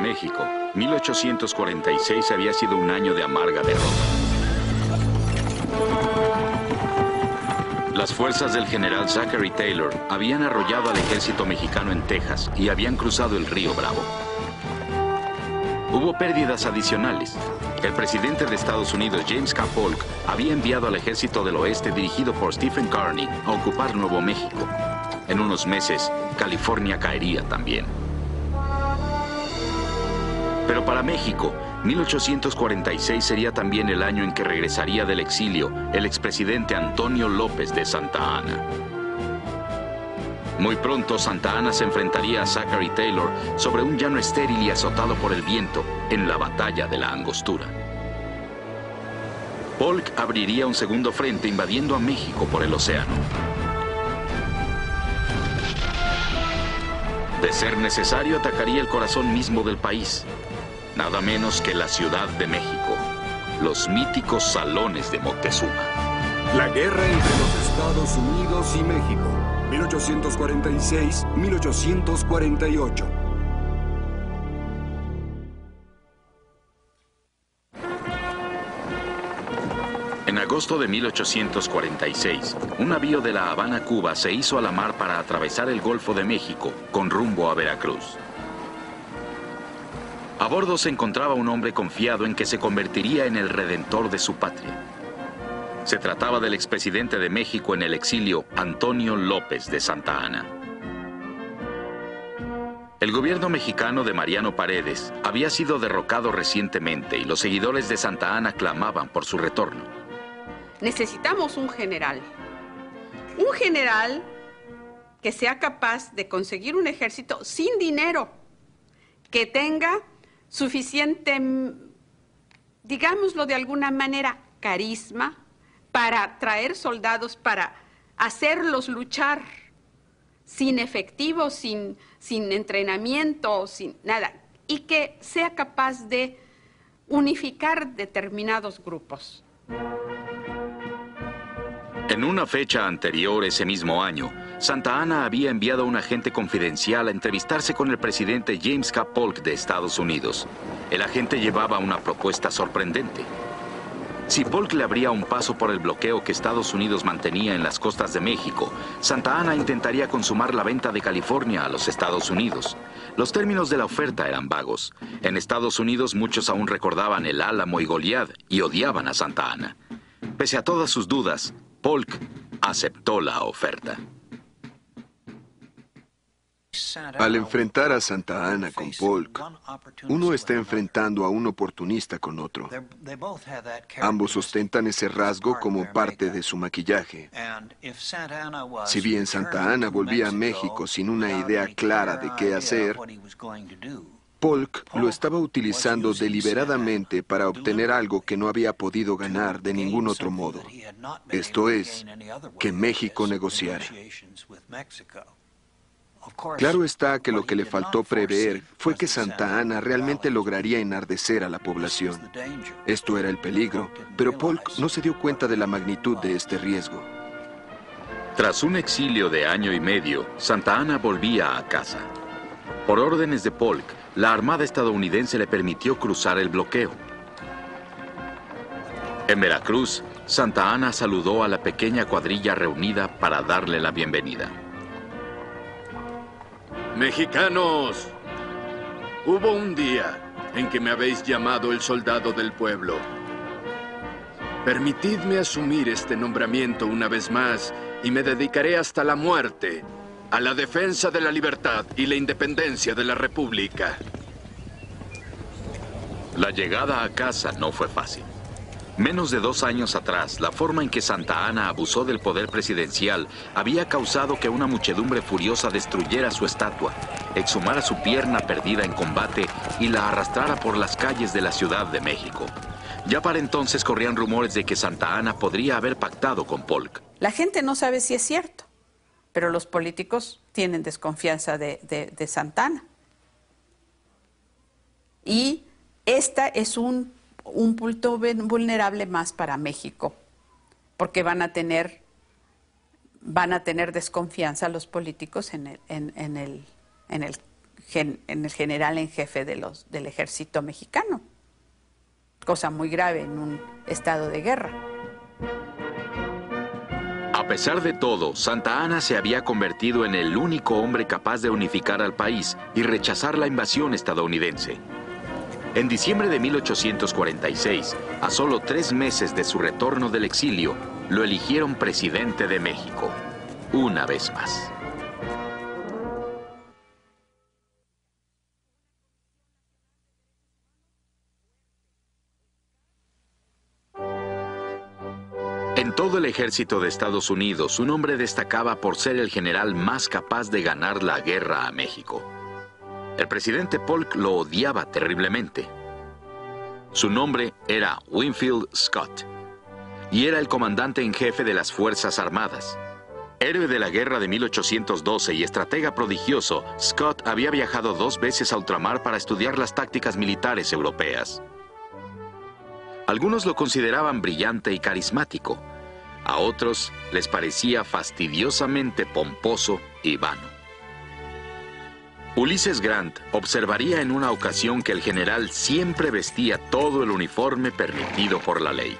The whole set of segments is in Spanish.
México, 1846 había sido un año de amarga derrota. Las fuerzas del general Zachary Taylor habían arrollado al ejército mexicano en Texas y habían cruzado el río Bravo. Hubo pérdidas adicionales. El presidente de Estados Unidos, James K. Polk, había enviado al ejército del oeste dirigido por Stephen Kearny a ocupar Nuevo México. En unos meses, California caería también. Pero para México, 1846 sería también el año en que regresaría del exilio el expresidente Antonio López de Santa Anna. Muy pronto, Santa Anna se enfrentaría a Zachary Taylor sobre un llano estéril y azotado por el viento en la batalla de la Angostura. Polk abriría un segundo frente invadiendo a México por el océano. De ser necesario, atacaría el corazón mismo del país, nada menos que la Ciudad de México, los míticos Salones de Moctezuma. La guerra entre los Estados Unidos y México, 1846-1848. En agosto de 1846, un navío de La Habana, Cuba, se hizo a la mar para atravesar el Golfo de México con rumbo a Veracruz. A bordo se encontraba un hombre confiado en que se convertiría en el redentor de su patria. Se trataba del expresidente de México en el exilio, Antonio López de Santa Anna. El gobierno mexicano de Mariano Paredes había sido derrocado recientemente y los seguidores de Santa Anna clamaban por su retorno. Necesitamos un general que sea capaz de conseguir un ejército sin dinero, que tenga suficiente, digámoslo de alguna manera, carisma para traer soldados, para hacerlos luchar sin efectivo, sin entrenamiento, sin nada, y que sea capaz de unificar determinados grupos. En una fecha anterior, ese mismo año, Santa Anna había enviado a un agente confidencial a entrevistarse con el presidente James K. Polk de Estados Unidos. El agente llevaba una propuesta sorprendente. Si Polk le abría un paso por el bloqueo que Estados Unidos mantenía en las costas de México, Santa Anna intentaría consumar la venta de California a los Estados Unidos. Los términos de la oferta eran vagos. En Estados Unidos muchos aún recordaban el Álamo y Goliat y odiaban a Santa Anna. Pese a todas sus dudas, Polk aceptó la oferta. Al enfrentar a Santa Anna con Polk, uno está enfrentando a un oportunista con otro. Ambos ostentan ese rasgo como parte de su maquillaje. Si bien Santa Anna volvía a México sin una idea clara de qué hacer, Polk lo estaba utilizando deliberadamente para obtener algo que no había podido ganar de ningún otro modo. Esto es, que México negociara. Claro está que lo que le faltó prever fue que Santa Anna realmente lograría enardecer a la población. Esto era el peligro, pero Polk no se dio cuenta de la magnitud de este riesgo. Tras un exilio de año y medio, Santa Anna volvía a casa. Por órdenes de Polk, la Armada estadounidense le permitió cruzar el bloqueo. En Veracruz, Santa Anna saludó a la pequeña cuadrilla reunida para darle la bienvenida. Mexicanos, hubo un día en que me habéis llamado el soldado del pueblo. Permitidme asumir este nombramiento una vez más y me dedicaré hasta la muerte a la defensa de la libertad y la independencia de la República. La llegada a casa no fue fácil. Menos de 2 años atrás, la forma en que Santa Anna abusó del poder presidencial había causado que una muchedumbre furiosa destruyera su estatua, exhumara su pierna perdida en combate y la arrastrara por las calles de la Ciudad de México. Ya para entonces corrían rumores de que Santa Anna podría haber pactado con Polk. La gente no sabe si es cierto, pero los políticos tienen desconfianza de Santa Anna. Y esta es un punto vulnerable más para México, porque van a tener desconfianza los políticos en el el general en jefe del ejército mexicano. Cosa muy grave en un estado de guerra. A pesar de todo, Santa Anna se había convertido en el único hombre capaz de unificar al país y rechazar la invasión estadounidense. En diciembre de 1846, a solo 3 meses de su retorno del exilio, lo eligieron presidente de México, una vez más. En todo el ejército de Estados Unidos, un hombre destacaba por ser el general más capaz de ganar la guerra a México. El presidente Polk lo odiaba terriblemente. Su nombre era Winfield Scott, y era el comandante en jefe de las Fuerzas Armadas. Héroe de la guerra de 1812 y estratega prodigioso, Scott había viajado 2 veces a ultramar para estudiar las tácticas militares europeas. Algunos lo consideraban brillante y carismático. A otros les parecía fastidiosamente pomposo y vano. Ulysses Grant observaría en una ocasión que el general siempre vestía todo el uniforme permitido por la ley.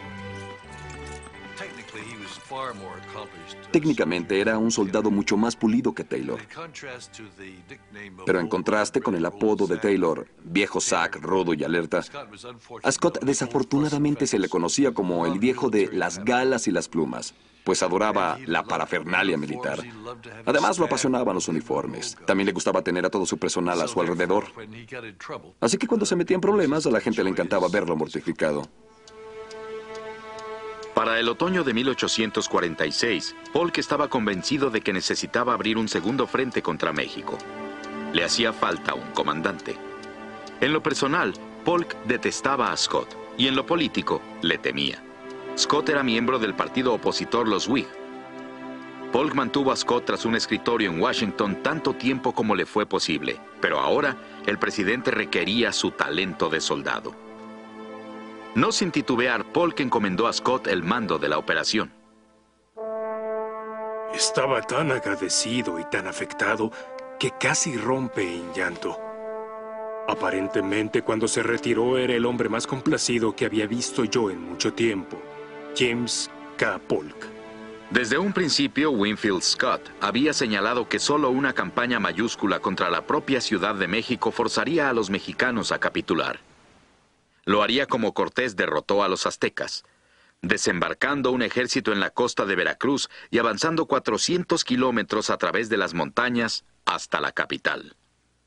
Técnicamente era un soldado mucho más pulido que Taylor. Pero en contraste con el apodo de Taylor, viejo Zack, rudo y alerta, a Scott desafortunadamente se le conocía como el viejo de las galas y las plumas, pues adoraba la parafernalia militar. Además lo apasionaban los uniformes. También le gustaba tener a todo su personal a su alrededor. Así que cuando se metía en problemas, a la gente le encantaba verlo mortificado. Para el otoño de 1846, Polk estaba convencido de que necesitaba abrir un segundo frente contra México. Le hacía falta un comandante. En lo personal, Polk detestaba a Scott, y en lo político, le temía. Scott era miembro del partido opositor los Whig. Polk mantuvo a Scott tras un escritorio en Washington tanto tiempo como le fue posible, pero ahora el presidente requería su talento de soldado. No sin titubear, Polk encomendó a Scott el mando de la operación. Estaba tan agradecido y tan afectado que casi rompe en llanto. Aparentemente, cuando se retiró era el hombre más complacido que había visto yo en mucho tiempo, James K. Polk. Desde un principio, Winfield Scott había señalado que solo una campaña mayúscula contra la propia Ciudad de México forzaría a los mexicanos a capitular. Lo haría como Cortés derrotó a los aztecas, desembarcando un ejército en la costa de Veracruz y avanzando 400 kilómetros a través de las montañas hasta la capital.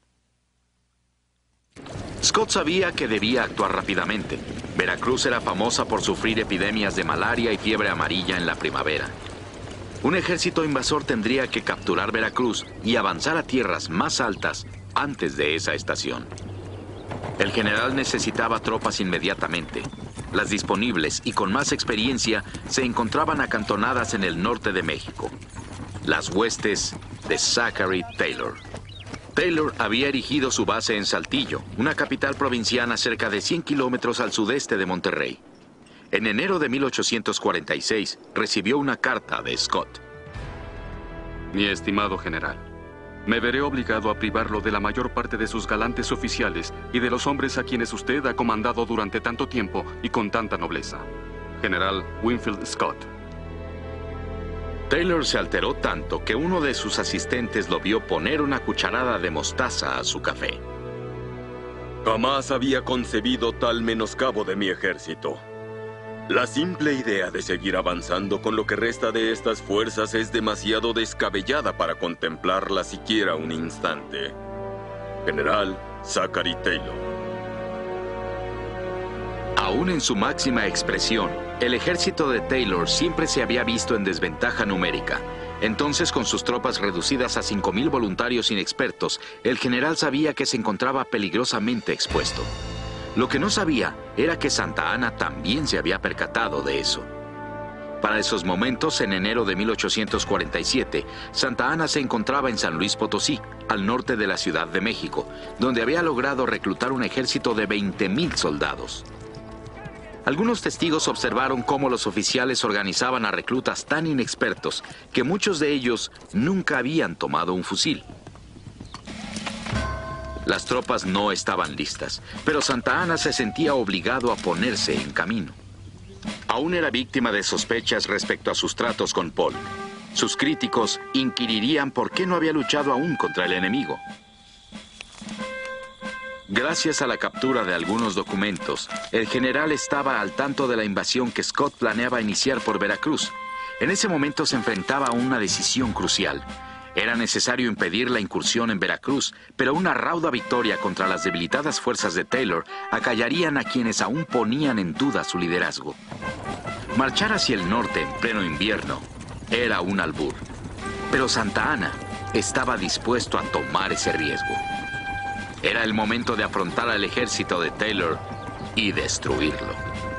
Scott sabía que debía actuar rápidamente. Veracruz era famosa por sufrir epidemias de malaria y fiebre amarilla en la primavera. Un ejército invasor tendría que capturar Veracruz y avanzar a tierras más altas antes de esa estación. El general necesitaba tropas inmediatamente. Las disponibles y con más experiencia se encontraban acantonadas en el norte de México. Las huestes de Zachary Taylor. Taylor había erigido su base en Saltillo, una capital provinciana cerca de 100 kilómetros al sudeste de Monterrey. En enero de 1846 recibió una carta de Scott. Mi estimado general, me veré obligado a privarlo de la mayor parte de sus galantes oficiales y de los hombres a quienes usted ha comandado durante tanto tiempo y con tanta nobleza. General Winfield Scott. Taylor se alteró tanto que uno de sus asistentes lo vio poner una cucharada de mostaza a su café. Jamás había concebido tal menoscabo de mi ejército. La simple idea de seguir avanzando con lo que resta de estas fuerzas es demasiado descabellada para contemplarla siquiera un instante. General Zachary Taylor. Aún en su máxima expresión, el ejército de Taylor siempre se había visto en desventaja numérica. Entonces, con sus tropas reducidas a 5,000 voluntarios inexpertos, el general sabía que se encontraba peligrosamente expuesto. Lo que no sabía era que Santa Anna también se había percatado de eso. Para esos momentos, en enero de 1847, Santa Anna se encontraba en San Luis Potosí, al norte de la Ciudad de México, donde había logrado reclutar un ejército de 20,000 soldados. Algunos testigos observaron cómo los oficiales organizaban a reclutas tan inexpertos que muchos de ellos nunca habían tomado un fusil. Las tropas no estaban listas, pero Santa Anna se sentía obligado a ponerse en camino. Aún era víctima de sospechas respecto a sus tratos con Polk. Sus críticos inquirirían por qué no había luchado aún contra el enemigo. Gracias a la captura de algunos documentos, el general estaba al tanto de la invasión que Scott planeaba iniciar por Veracruz. En ese momento se enfrentaba a una decisión crucial. Era necesario impedir la incursión en Veracruz, pero una rauda victoria contra las debilitadas fuerzas de Taylor acallarían a quienes aún ponían en duda su liderazgo. Marchar hacia el norte en pleno invierno era un albur, pero Santa Anna estaba dispuesto a tomar ese riesgo. Era el momento de afrontar al ejército de Taylor y destruirlo.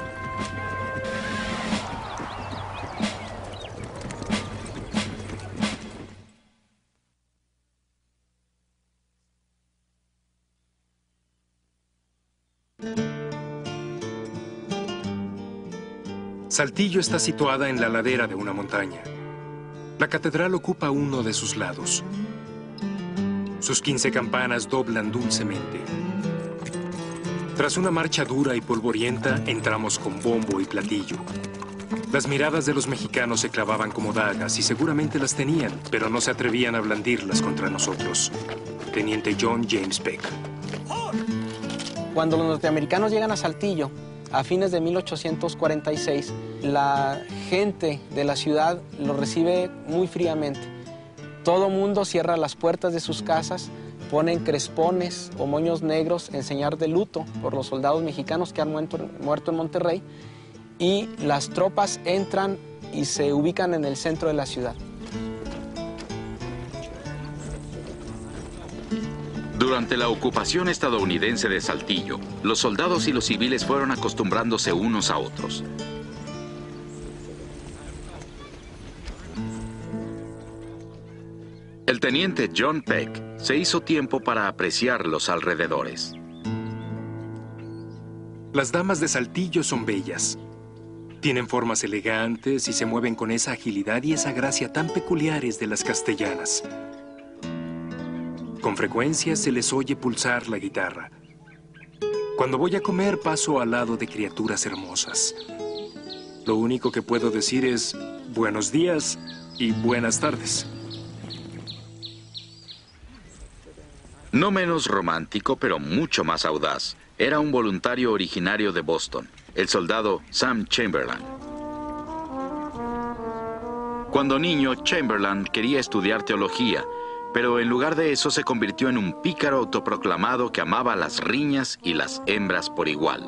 Saltillo está situada en la ladera de una montaña. La catedral ocupa uno de sus lados. Sus 15 campanas doblan dulcemente. Tras una marcha dura y polvorienta, entramos con bombo y platillo. Las miradas de los mexicanos se clavaban como dagas y seguramente las tenían, pero no se atrevían a blandirlas contra nosotros. Teniente John James Peck. Cuando los norteamericanos llegan a Saltillo, a fines de 1846, la gente de la ciudad lo recibe muy fríamente. Todo mundo cierra las puertas de sus casas, ponen crespones o moños negros en señal de luto por los soldados mexicanos que han muerto en Monterrey, y las tropas entran y se ubican en el centro de la ciudad. Durante la ocupación estadounidense de Saltillo, los soldados y los civiles fueron acostumbrándose unos a otros. El teniente John Peck se hizo tiempo para apreciar los alrededores. Las damas de Saltillo son bellas. Tienen formas elegantes y se mueven con esa agilidad y esa gracia tan peculiares de las castellanas. Con frecuencia se les oye pulsar la guitarra. Cuando voy a comer paso al lado de criaturas hermosas. Lo único que puedo decir es buenos días y buenas tardes. No menos romántico, pero mucho más audaz, era un voluntario originario de Boston, el soldado Sam Chamberlain. Cuando niño, Chamberlain quería estudiar teología, pero en lugar de eso se convirtió en un pícaro autoproclamado que amaba las riñas y las hembras por igual.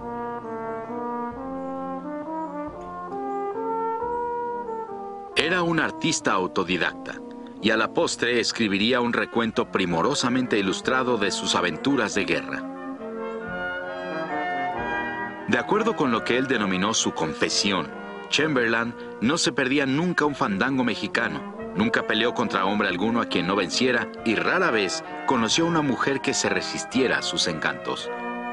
Era un artista autodidacta, y a la postre escribiría un recuento primorosamente ilustrado de sus aventuras de guerra. De acuerdo con lo que él denominó su confesión, Chamberlain no se perdía nunca un fandango mexicano, nunca peleó contra hombre alguno a quien no venciera y rara vez conoció a una mujer que se resistiera a sus encantos.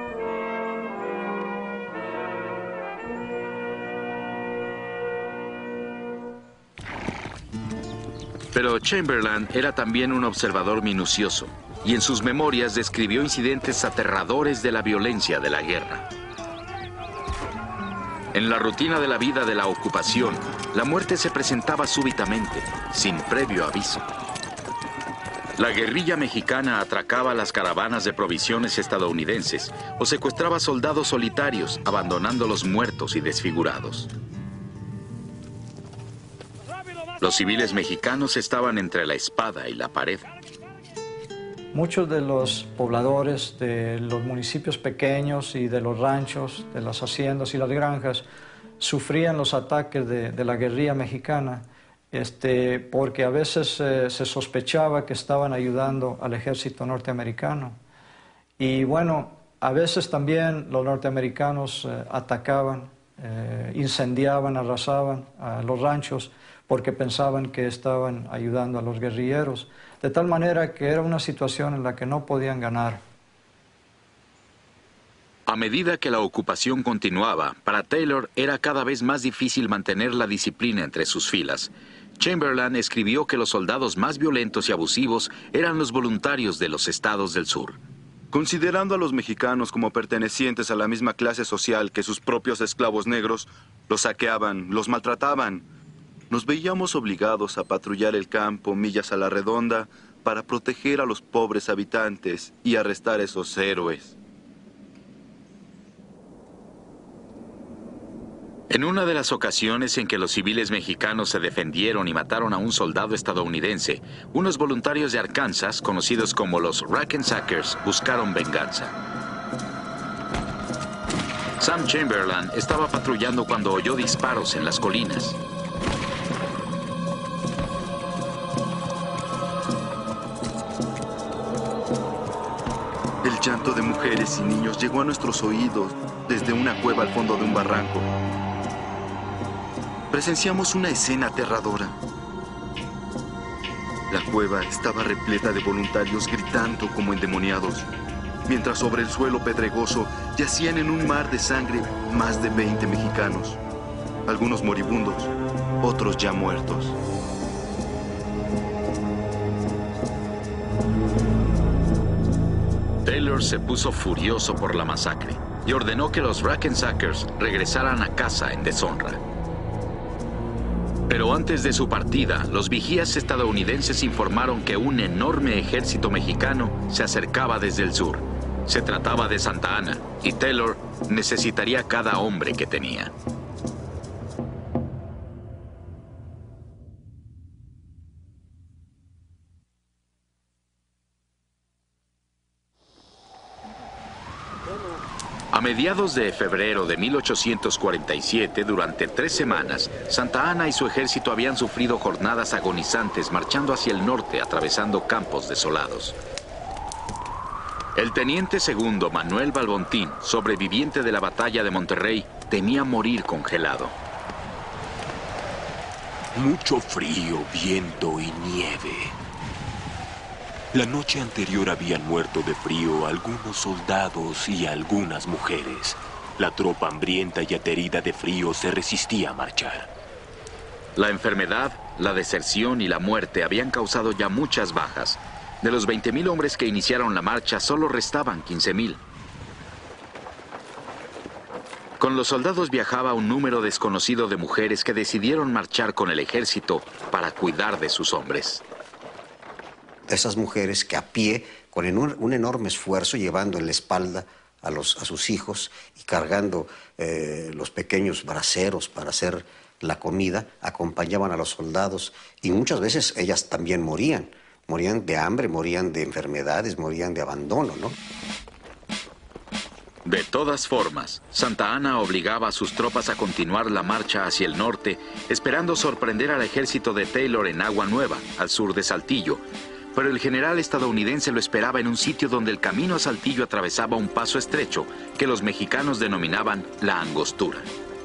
Pero Chamberlain era también un observador minucioso, y en sus memorias describió incidentes aterradores de la violencia de la guerra. En la rutina de la vida de la ocupación, la muerte se presentaba súbitamente, sin previo aviso. La guerrilla mexicana atracaba las caravanas de provisiones estadounidenses o secuestraba soldados solitarios, abandonándolos muertos y desfigurados. Los civiles mexicanos estaban entre la espada y la pared. Muchos de los pobladores de los municipios pequeños y de los ranchos, de las haciendas y las granjas, sufrían los ataques de la guerrilla mexicana, porque a veces se sospechaba que estaban ayudando al ejército norteamericano. Y bueno, a veces también los norteamericanos atacaban, incendiaban, arrasaban a los ranchos, porque pensaban que estaban ayudando a los guerrilleros, de tal manera que era una situación en la que no podían ganar. A medida que la ocupación continuaba, para Taylor era cada vez más difícil mantener la disciplina entre sus filas. Chamberlain escribió que los soldados más violentos y abusivos eran los voluntarios de los estados del sur. Considerando a los mexicanos como pertenecientes a la misma clase social que sus propios esclavos negros, los saqueaban, los maltrataban. Nos veíamos obligados a patrullar el campo millas a la redonda para proteger a los pobres habitantes y arrestar a esos héroes. En una de las ocasiones en que los civiles mexicanos se defendieron y mataron a un soldado estadounidense, unos voluntarios de Arkansas, conocidos como los Rackensackers, buscaron venganza. Sam Chamberlain estaba patrullando cuando oyó disparos en las colinas. El llanto de mujeres y niños llegó a nuestros oídos desde una cueva al fondo de un barranco. Presenciamos una escena aterradora. La cueva estaba repleta de voluntarios gritando como endemoniados, mientras sobre el suelo pedregoso yacían en un mar de sangre más de 20 mexicanos, algunos moribundos, otros ya muertos. Taylor se puso furioso por la masacre y ordenó que los Rackensackers regresaran a casa en deshonra. Pero antes de su partida, los vigías estadounidenses informaron que un enorme ejército mexicano se acercaba desde el sur. Se trataba de Santa Ana, y Taylor necesitaría cada hombre que tenía. A mediados de febrero de 1847, durante 3 semanas, Santa Ana y su ejército habían sufrido jornadas agonizantes marchando hacia el norte, atravesando campos desolados. El teniente segundo Manuel Balbontín, sobreviviente de la batalla de Monterrey, temía morir congelado. Mucho frío, viento y nieve. La noche anterior habían muerto de frío algunos soldados y algunas mujeres. La tropa hambrienta y aterida de frío se resistía a marchar. La enfermedad, la deserción y la muerte habían causado ya muchas bajas. De los 20,000 hombres que iniciaron la marcha, solo restaban 15,000. Con los soldados viajaba un número desconocido de mujeres que decidieron marchar con el ejército para cuidar de sus hombres. Esas mujeres que a pie, con un enorme esfuerzo, llevando en la espalda a sus hijos y cargando los pequeños braseros para hacer la comida, acompañaban a los soldados y muchas veces ellas también morían. Morían de hambre, morían de enfermedades, morían de abandono, ¿no? De todas formas, Santa Ana obligaba a sus tropas a continuar la marcha hacia el norte, esperando sorprender al ejército de Taylor en Agua Nueva, al sur de Saltillo. Pero el general estadounidense lo esperaba en un sitio donde el camino a Saltillo atravesaba un paso estrecho que los mexicanos denominaban la Angostura.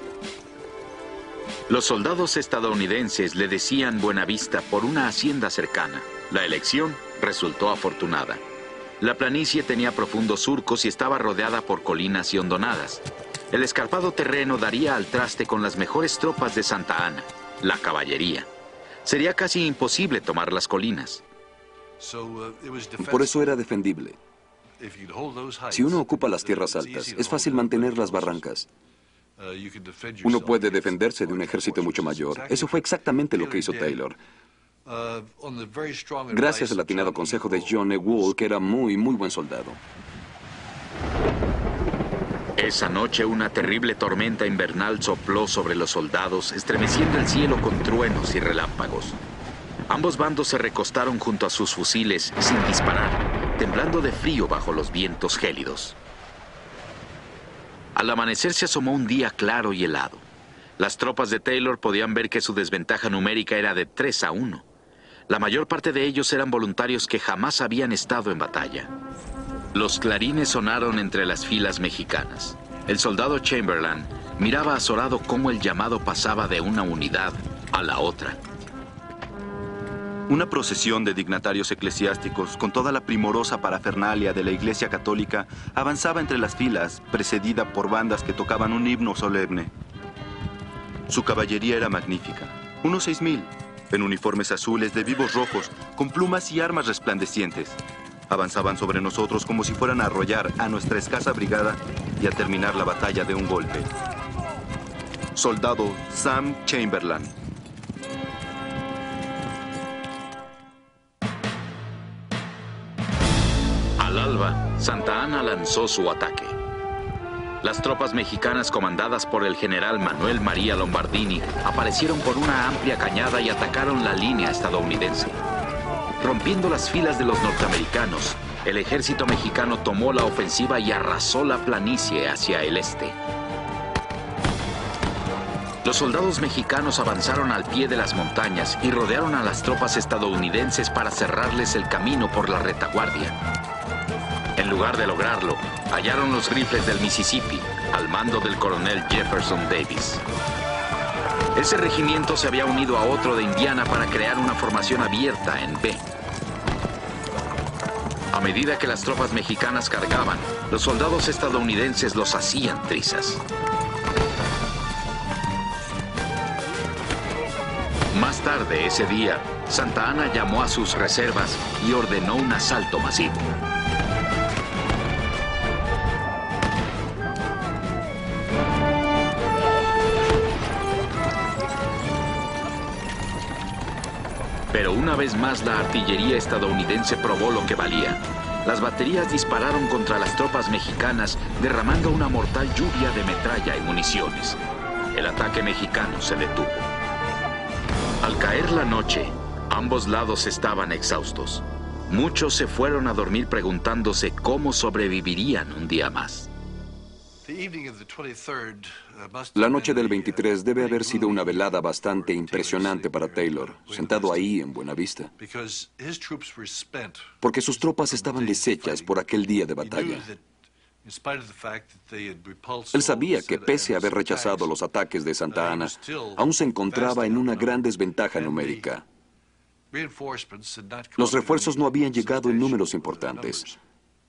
Los soldados estadounidenses le decían Buenavista por una hacienda cercana. La elección resultó afortunada. La planicie tenía profundos surcos y estaba rodeada por colinas y hondonadas. El escarpado terreno daría al traste con las mejores tropas de Santa Ana, la caballería. Sería casi imposible tomar las colinas. Por eso era defendible. Si uno ocupa las tierras altas, es fácil mantener las barrancas. Uno puede defenderse de un ejército mucho mayor. Eso fue exactamente lo que hizo Taylor. Gracias al atinado consejo de John E. Wool, que era muy buen soldado. Esa noche una terrible tormenta invernal sopló sobre los soldados, estremeciendo el cielo con truenos y relámpagos. Ambos bandos se recostaron junto a sus fusiles sin disparar, temblando de frío bajo los vientos gélidos. Al amanecer se asomó un día claro y helado. Las tropas de Taylor podían ver que su desventaja numérica era de 3-1. La mayor parte de ellos eran voluntarios que jamás habían estado en batalla. Los clarines sonaron entre las filas mexicanas. El soldado Chamberlain miraba azorado cómo el llamado pasaba de una unidad a la otra. Una procesión de dignatarios eclesiásticos con toda la primorosa parafernalia de la Iglesia Católica avanzaba entre las filas, precedida por bandas que tocaban un himno solemne. Su caballería era magnífica, unos 6,000, en uniformes azules de vivos rojos, con plumas y armas resplandecientes. Avanzaban sobre nosotros como si fueran a arrollar a nuestra escasa brigada y a terminar la batalla de un golpe. Soldado Sam Chamberlain. Al alba, Santa Anna lanzó su ataque. Las tropas mexicanas comandadas por el general Manuel María Lombardini aparecieron por una amplia cañada y atacaron la línea estadounidense. Rompiendo las filas de los norteamericanos, el ejército mexicano tomó la ofensiva y arrasó la planicie hacia el este. Los soldados mexicanos avanzaron al pie de las montañas y rodearon a las tropas estadounidenses para cerrarles el camino por la retaguardia. En lugar de lograrlo, hallaron los rifles del Mississippi al mando del coronel Jefferson Davis. Ese regimiento se había unido a otro de Indiana para crear una formación abierta en B. A medida que las tropas mexicanas cargaban, los soldados estadounidenses los hacían trizas. Más tarde ese día, Santa Anna llamó a sus reservas y ordenó un asalto masivo. Pero una vez más la artillería estadounidense probó lo que valía. Las baterías dispararon contra las tropas mexicanas, derramando una mortal lluvia de metralla y municiones. El ataque mexicano se detuvo. Al caer la noche, ambos lados estaban exhaustos. Muchos se fueron a dormir preguntándose cómo sobrevivirían un día más. La noche del 23 debe haber sido una velada bastante impresionante para Taylor, sentado ahí en Buena Vista, porque sus tropas estaban deshechas por aquel día de batalla. Él sabía que pese a haber rechazado los ataques de Santa Anna, aún se encontraba en una gran desventaja numérica. Los refuerzos no habían llegado en números importantes.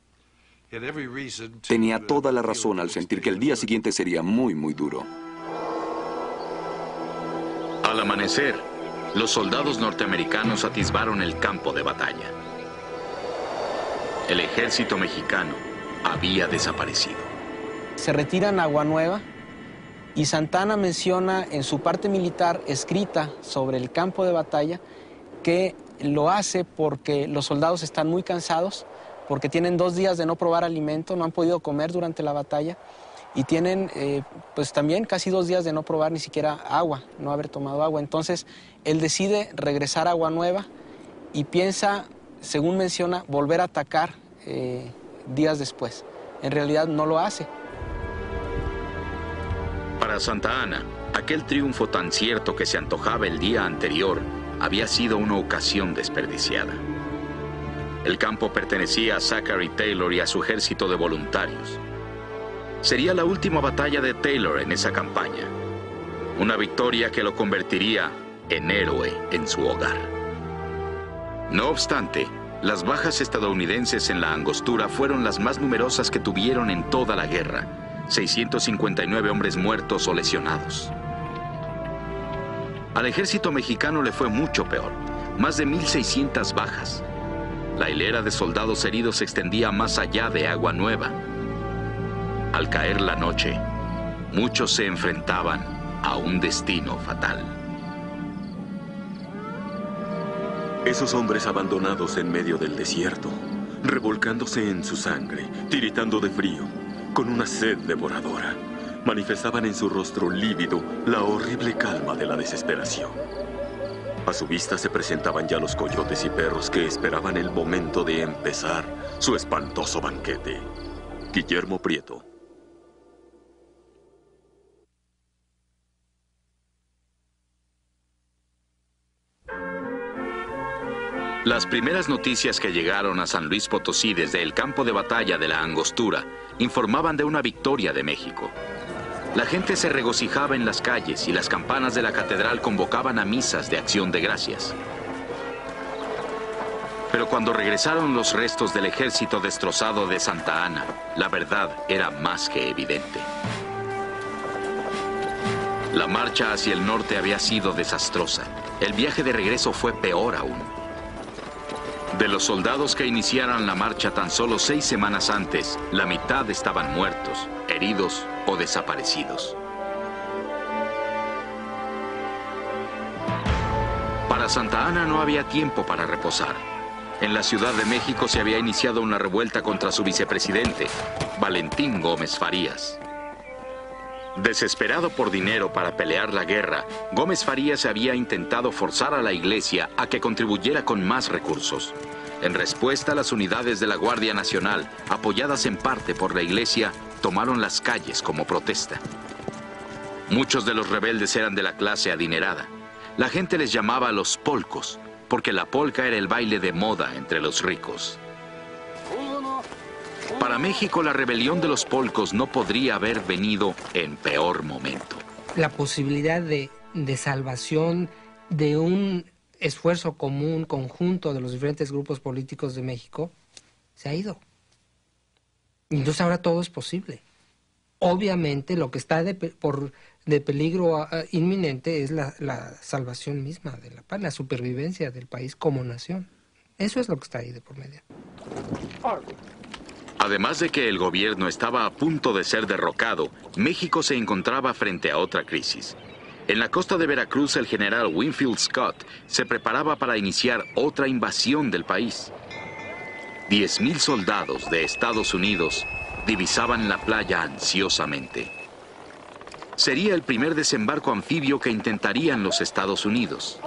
Tenía toda la razón al sentir que el día siguiente sería muy, muy duro. Al amanecer, los soldados norteamericanos atisbaron el campo de batalla. El ejército mexicano había desaparecido. Se retiran a Agua Nueva y Santa Anna menciona en su parte militar escrita sobre el campo de batalla que lo hace porque los soldados están muy cansados, porque tienen 2 días de no probar alimento, no han podido comer durante la batalla y tienen pues también casi 2 días de no probar ni siquiera agua, no haber tomado agua. Entonces él decide regresar a Agua Nueva y piensa, según menciona, volver a atacar días después. En realidad no lo hace. Para Santa Anna, aquel triunfo tan cierto que se antojaba el día anterior había sido una ocasión desperdiciada. El campo pertenecía a Zachary Taylor y a su ejército de voluntarios. Sería la última batalla de Taylor en esa campaña. Una victoria que lo convertiría en héroe en su hogar. No obstante, las bajas estadounidenses en la Angostura fueron las más numerosas que tuvieron en toda la guerra. 659 hombres muertos o lesionados. Al ejército mexicano le fue mucho peor. Más de 1,600 bajas. La hilera de soldados heridos se extendía más allá de Agua Nueva. Al caer la noche, muchos se enfrentaban a un destino fatal. Esos hombres abandonados en medio del desierto, revolcándose en su sangre, tiritando de frío, con una sed devoradora, manifestaban en su rostro lívido la horrible calma de la desesperación. A su vista se presentaban ya los coyotes y perros que esperaban el momento de empezar su espantoso banquete. Guillermo Prieto. Las primeras noticias que llegaron a San Luis Potosí desde el campo de batalla de la Angostura informaban de una victoria de México. La gente se regocijaba en las calles y las campanas de la catedral convocaban a misas de acción de gracias. Pero cuando regresaron los restos del ejército destrozado de Santa Anna, la verdad era más que evidente. La marcha hacia el norte había sido desastrosa. El viaje de regreso fue peor aún. De los soldados que iniciaran la marcha tan solo 6 semanas antes, la mitad estaban muertos, heridos o desaparecidos. Para Santa Anna no había tiempo para reposar. En la Ciudad de México se había iniciado una revuelta contra su vicepresidente, Valentín Gómez Farías. Desesperado por dinero para pelear la guerra, Gómez Farías había intentado forzar a la iglesia a que contribuyera con más recursos. En respuesta, las unidades de la Guardia Nacional, apoyadas en parte por la iglesia, tomaron las calles como protesta. Muchos de los rebeldes eran de la clase adinerada. La gente les llamaba los polcos, porque la polca era el baile de moda entre los ricos. Para México, la rebelión de los polcos no podría haber venido en peor momento. La posibilidad de salvación de un esfuerzo común, conjunto de los diferentes grupos políticos de México, se ha ido. Entonces ahora todo es posible. Obviamente lo que está de peligro inminente es la salvación misma de la paz, la supervivencia del país como nación. Eso es lo que está ahí de por medio. Además de que el gobierno estaba a punto de ser derrocado, México se encontraba frente a otra crisis. En la costa de Veracruz, el general Winfield Scott se preparaba para iniciar otra invasión del país. 10,000 soldados de Estados Unidos divisaban la playa ansiosamente. Sería el primer desembarco anfibio que intentarían los Estados Unidos.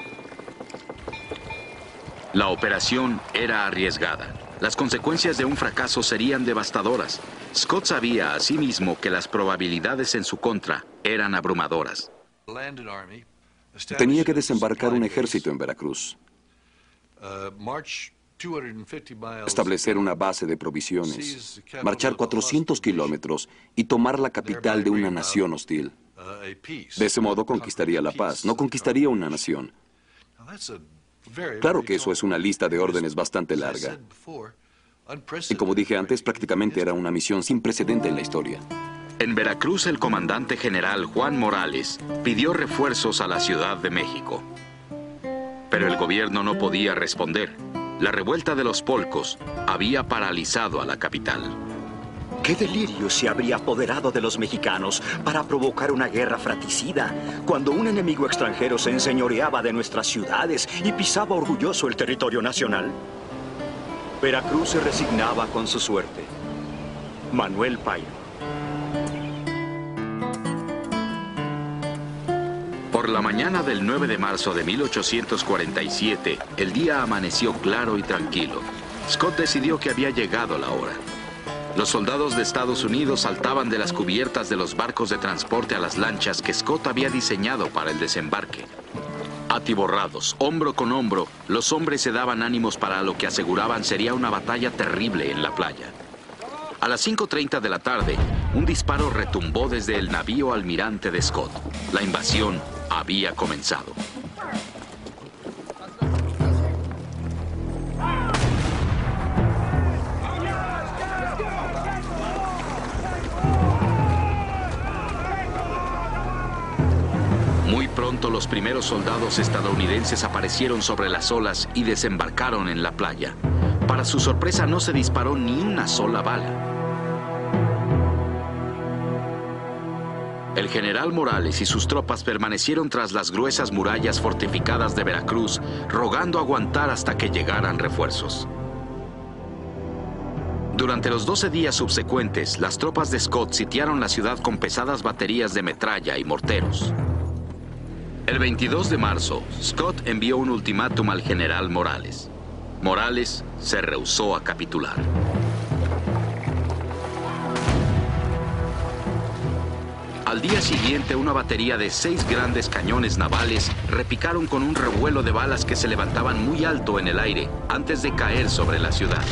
La operación era arriesgada. Las consecuencias de un fracaso serían devastadoras. Scott sabía asimismo que las probabilidades en su contra eran abrumadoras. Tenía que desembarcar un ejército en Veracruz, establecer una base de provisiones, marchar 400 kilómetros y tomar la capital de una nación hostil. De ese modo conquistaría la paz, no conquistaría una nación. Claro que eso es una lista de órdenes bastante larga. Y como dije antes, prácticamente era una misión sin precedente en la historia. En Veracruz, el comandante general Juan Morales pidió refuerzos a la Ciudad de México. Pero el gobierno no podía responder. La revuelta de los polcos había paralizado a la capital. ¿Qué delirio se habría apoderado de los mexicanos para provocar una guerra fratricida cuando un enemigo extranjero se enseñoreaba de nuestras ciudades y pisaba orgulloso el territorio nacional? Veracruz se resignaba con su suerte. Manuel Pairo. Por la mañana del 9 de marzo de 1847, el día amaneció claro y tranquilo. Scott decidió que había llegado la hora. Los soldados de Estados Unidos saltaban de las cubiertas de los barcos de transporte a las lanchas que Scott había diseñado para el desembarque. Atiborrados, hombro con hombro, los hombres se daban ánimos para lo que aseguraban sería una batalla terrible en la playa. A las 5:30 de la tarde, un disparo retumbó desde el navío almirante de Scott. La invasión había comenzado. Muy pronto los primeros soldados estadounidenses aparecieron sobre las olas y desembarcaron en la playa. Para su sorpresa no se disparó ni una sola bala. El general Morales y sus tropas permanecieron tras las gruesas murallas fortificadas de Veracruz, rogando aguantar hasta que llegaran refuerzos. Durante los 12 días subsecuentes, las tropas de Scott sitiaron la ciudad con pesadas baterías de metralla y morteros. El 22 de marzo, Scott envió un ultimátum al general Morales. Morales se rehusó a capitular. Al día siguiente, una batería de 6 grandes cañones navales repicaron con un revuelo de balas que se levantaban muy alto en el aire antes de caer sobre la ciudad.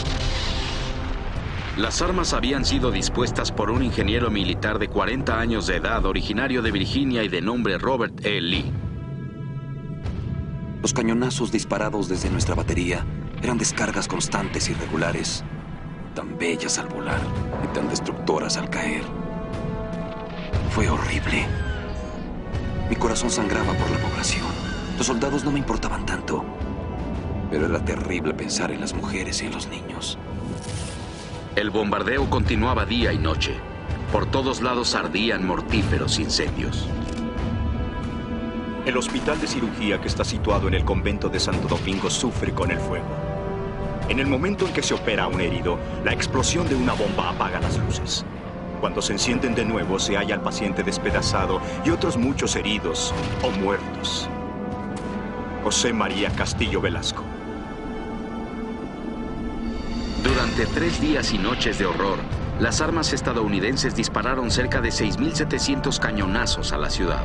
Las armas habían sido dispuestas por un ingeniero militar de 40 años de edad, originario de Virginia y de nombre Robert E. Lee. Los cañonazos disparados desde nuestra batería eran descargas constantes y regulares, tan bellas al volar y tan destructoras al caer. Fue horrible. Mi corazón sangraba por la población. Los soldados no me importaban tanto. Pero era terrible pensar en las mujeres y en los niños. El bombardeo continuaba día y noche. Por todos lados ardían mortíferos incendios. El hospital de cirugía que está situado en el convento de Santo Domingo sufre con el fuego. En el momento en que se opera a un herido, la explosión de una bomba apaga las luces. Cuando se encienden de nuevo, se halla al paciente despedazado y otros muchos heridos o muertos. José María Castillo Velasco. Durante 3 días y noches de horror, las armas estadounidenses dispararon cerca de 6.700 cañonazos a la ciudad.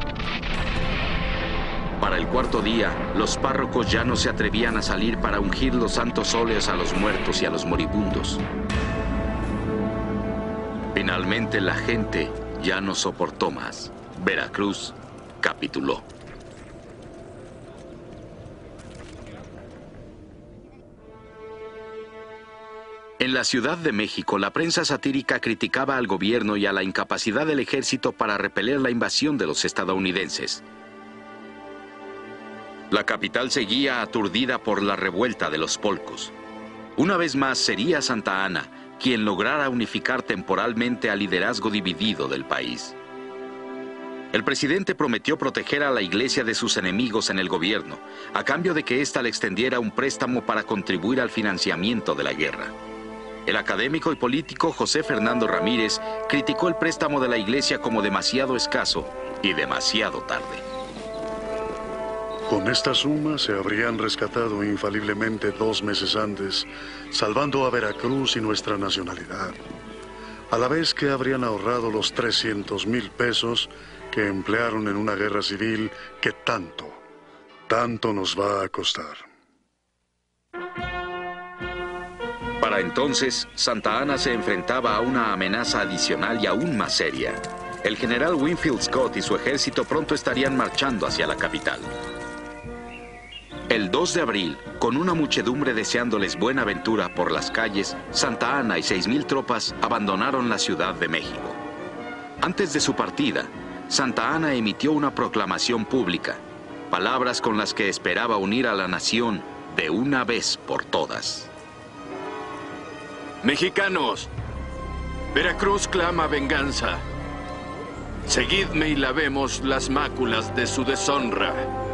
Para el 4.º día, los párrocos ya no se atrevían a salir para ungir los santos óleos a los muertos y a los moribundos. Finalmente la gente ya no soportó más. Veracruz capituló. En la Ciudad de México, la prensa satírica criticaba al gobierno y a la incapacidad del ejército para repeler la invasión de los estadounidenses. La capital seguía aturdida por la revuelta de los polcos. Una vez más sería Santa Anna quien lograra unificar temporalmente al liderazgo dividido del país. El presidente prometió proteger a la iglesia de sus enemigos en el gobierno, a cambio de que ésta le extendiera un préstamo para contribuir al financiamiento de la guerra. El académico y político José Fernando Ramírez criticó el préstamo de la iglesia como demasiado escaso y demasiado tarde. Con esta suma se habrían rescatado infaliblemente 2 meses antes, salvando a Veracruz y nuestra nacionalidad, a la vez que habrían ahorrado los 300,000 pesos que emplearon en una guerra civil que tanto nos va a costar. Para entonces, Santa Anna se enfrentaba a una amenaza adicional y aún más seria. El general Winfield Scott y su ejército pronto estarían marchando hacia la capital. El 2 de abril, con una muchedumbre deseándoles buena ventura por las calles, Santa Anna y 6,000 tropas abandonaron la Ciudad de México. Antes de su partida, Santa Anna emitió una proclamación pública, palabras con las que esperaba unir a la nación de una vez por todas. Mexicanos, Veracruz clama venganza. Seguidme y lavemos las máculas de su deshonra.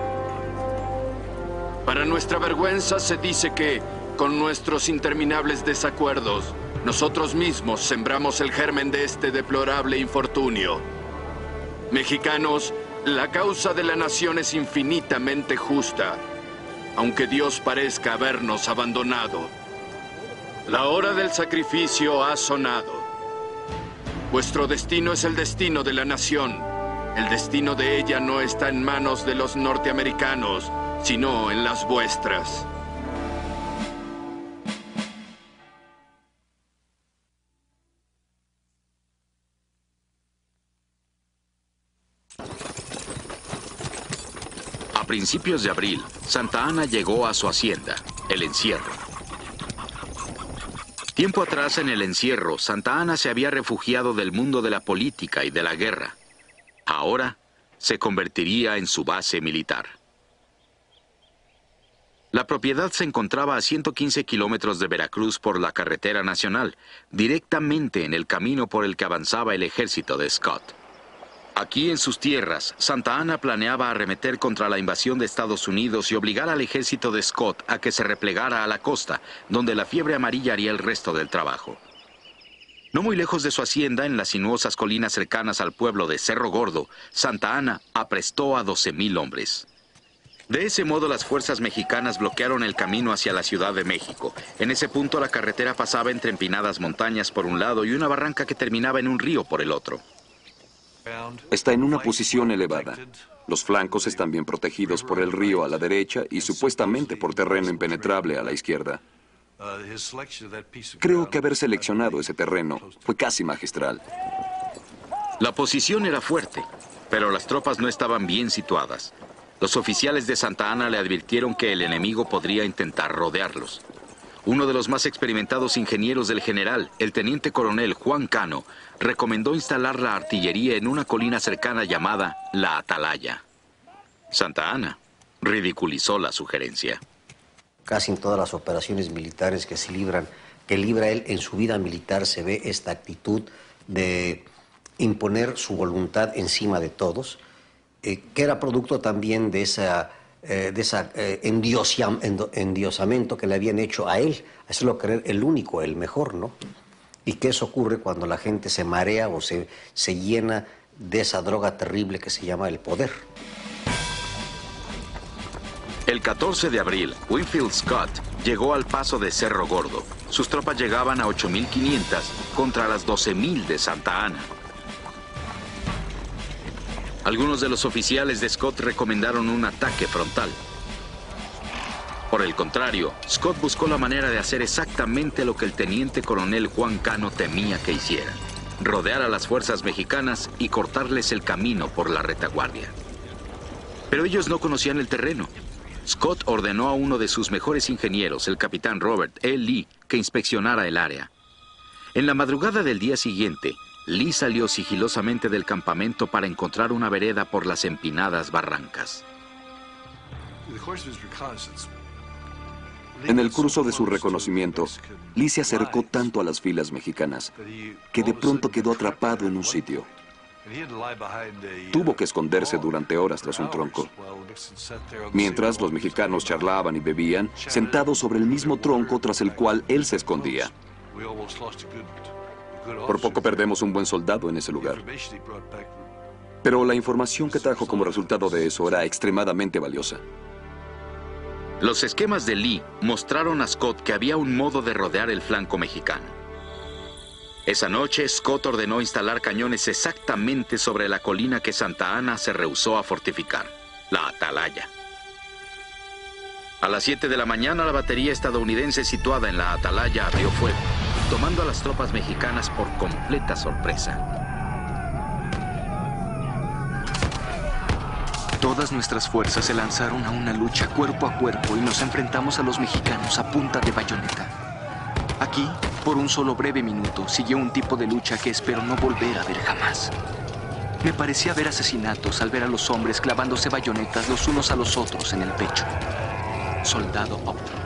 Para nuestra vergüenza se dice que, con nuestros interminables desacuerdos, nosotros mismos sembramos el germen de este deplorable infortunio. Mexicanos, la causa de la nación es infinitamente justa, aunque Dios parezca habernos abandonado. La hora del sacrificio ha sonado. Vuestro destino es el destino de la nación. El destino de ella no está en manos de los norteamericanos, sino en las vuestras. A principios de abril, Santa Anna llegó a su hacienda, El Encierro. Tiempo atrás, en El Encierro, Santa Anna se había refugiado del mundo de la política y de la guerra. Ahora se convertiría en su base militar. La propiedad se encontraba a 115 kilómetros de Veracruz por la carretera nacional, directamente en el camino por el que avanzaba el ejército de Scott. Aquí en sus tierras, Santa Anna planeaba arremeter contra la invasión de Estados Unidos y obligar al ejército de Scott a que se replegara a la costa, donde la fiebre amarilla haría el resto del trabajo. No muy lejos de su hacienda, en las sinuosas colinas cercanas al pueblo de Cerro Gordo, Santa Anna aprestó a 12,000 hombres. De ese modo, las fuerzas mexicanas bloquearon el camino hacia la Ciudad de México. En ese punto, la carretera pasaba entre empinadas montañas por un lado y una barranca que terminaba en un río por el otro. Está en una posición elevada. Los flancos están bien protegidos por el río a la derecha y supuestamente por terreno impenetrable a la izquierda. Creo que haber seleccionado ese terreno fue casi magistral. La posición era fuerte, pero las tropas no estaban bien situadas. Los oficiales de Santa Anna le advirtieron que el enemigo podría intentar rodearlos. Uno de los más experimentados ingenieros del general, el teniente coronel Juan Cano, recomendó instalar la artillería en una colina cercana llamada La Atalaya. Santa Anna ridiculizó la sugerencia. casi en todas las operaciones militares que libra él en su vida militar, se ve esta actitud de imponer su voluntad encima de todos, que era producto también de ese endiosamiento que le habían hecho a él, hacerlo creer el único, el mejor, ¿no? Y que eso ocurre cuando la gente se marea o se llena de esa droga terrible que se llama el poder. El 14 de abril, Winfield Scott llegó al paso de Cerro Gordo. Sus tropas llegaban a 8.500 contra las 12.000 de Santa Ana. Algunos de los oficiales de Scott recomendaron un ataque frontal. Por el contrario, Scott buscó la manera de hacer exactamente lo que el teniente coronel Juan Cano temía que hiciera: rodear a las fuerzas mexicanas y cortarles el camino por la retaguardia. Pero ellos no conocían el terreno. Scott ordenó a uno de sus mejores ingenieros, el capitán Robert E. Lee, que inspeccionara el área. En la madrugada del día siguiente, Lee salió sigilosamente del campamento para encontrar una vereda por las empinadas barrancas. En el curso de su reconocimiento, Lee se acercó tanto a las filas mexicanas que de pronto quedó atrapado en un sitio. Tuvo que esconderse durante horas tras un tronco. Mientras los mexicanos charlaban y bebían, sentados sobre el mismo tronco tras el cual él se escondía. Por poco perdemos un buen soldado en ese lugar. Pero la información que trajo como resultado de eso era extremadamente valiosa. Los esquemas de Lee mostraron a Scott que había un modo de rodear el flanco mexicano. Esa noche, Scott ordenó instalar cañones exactamente sobre la colina que Santa Ana se rehusó a fortificar, la Atalaya. A las 7 de la mañana, la batería estadounidense situada en la Atalaya abrió fuego, tomando a las tropas mexicanas por completa sorpresa. Todas nuestras fuerzas se lanzaron a una lucha cuerpo a cuerpo y nos enfrentamos a los mexicanos a punta de bayoneta. Aquí, por un solo breve minuto, siguió un tipo de lucha que espero no volver a ver jamás. Me parecía ver asesinatos al ver a los hombres clavándose bayonetas los unos a los otros en el pecho. Soldado Upton.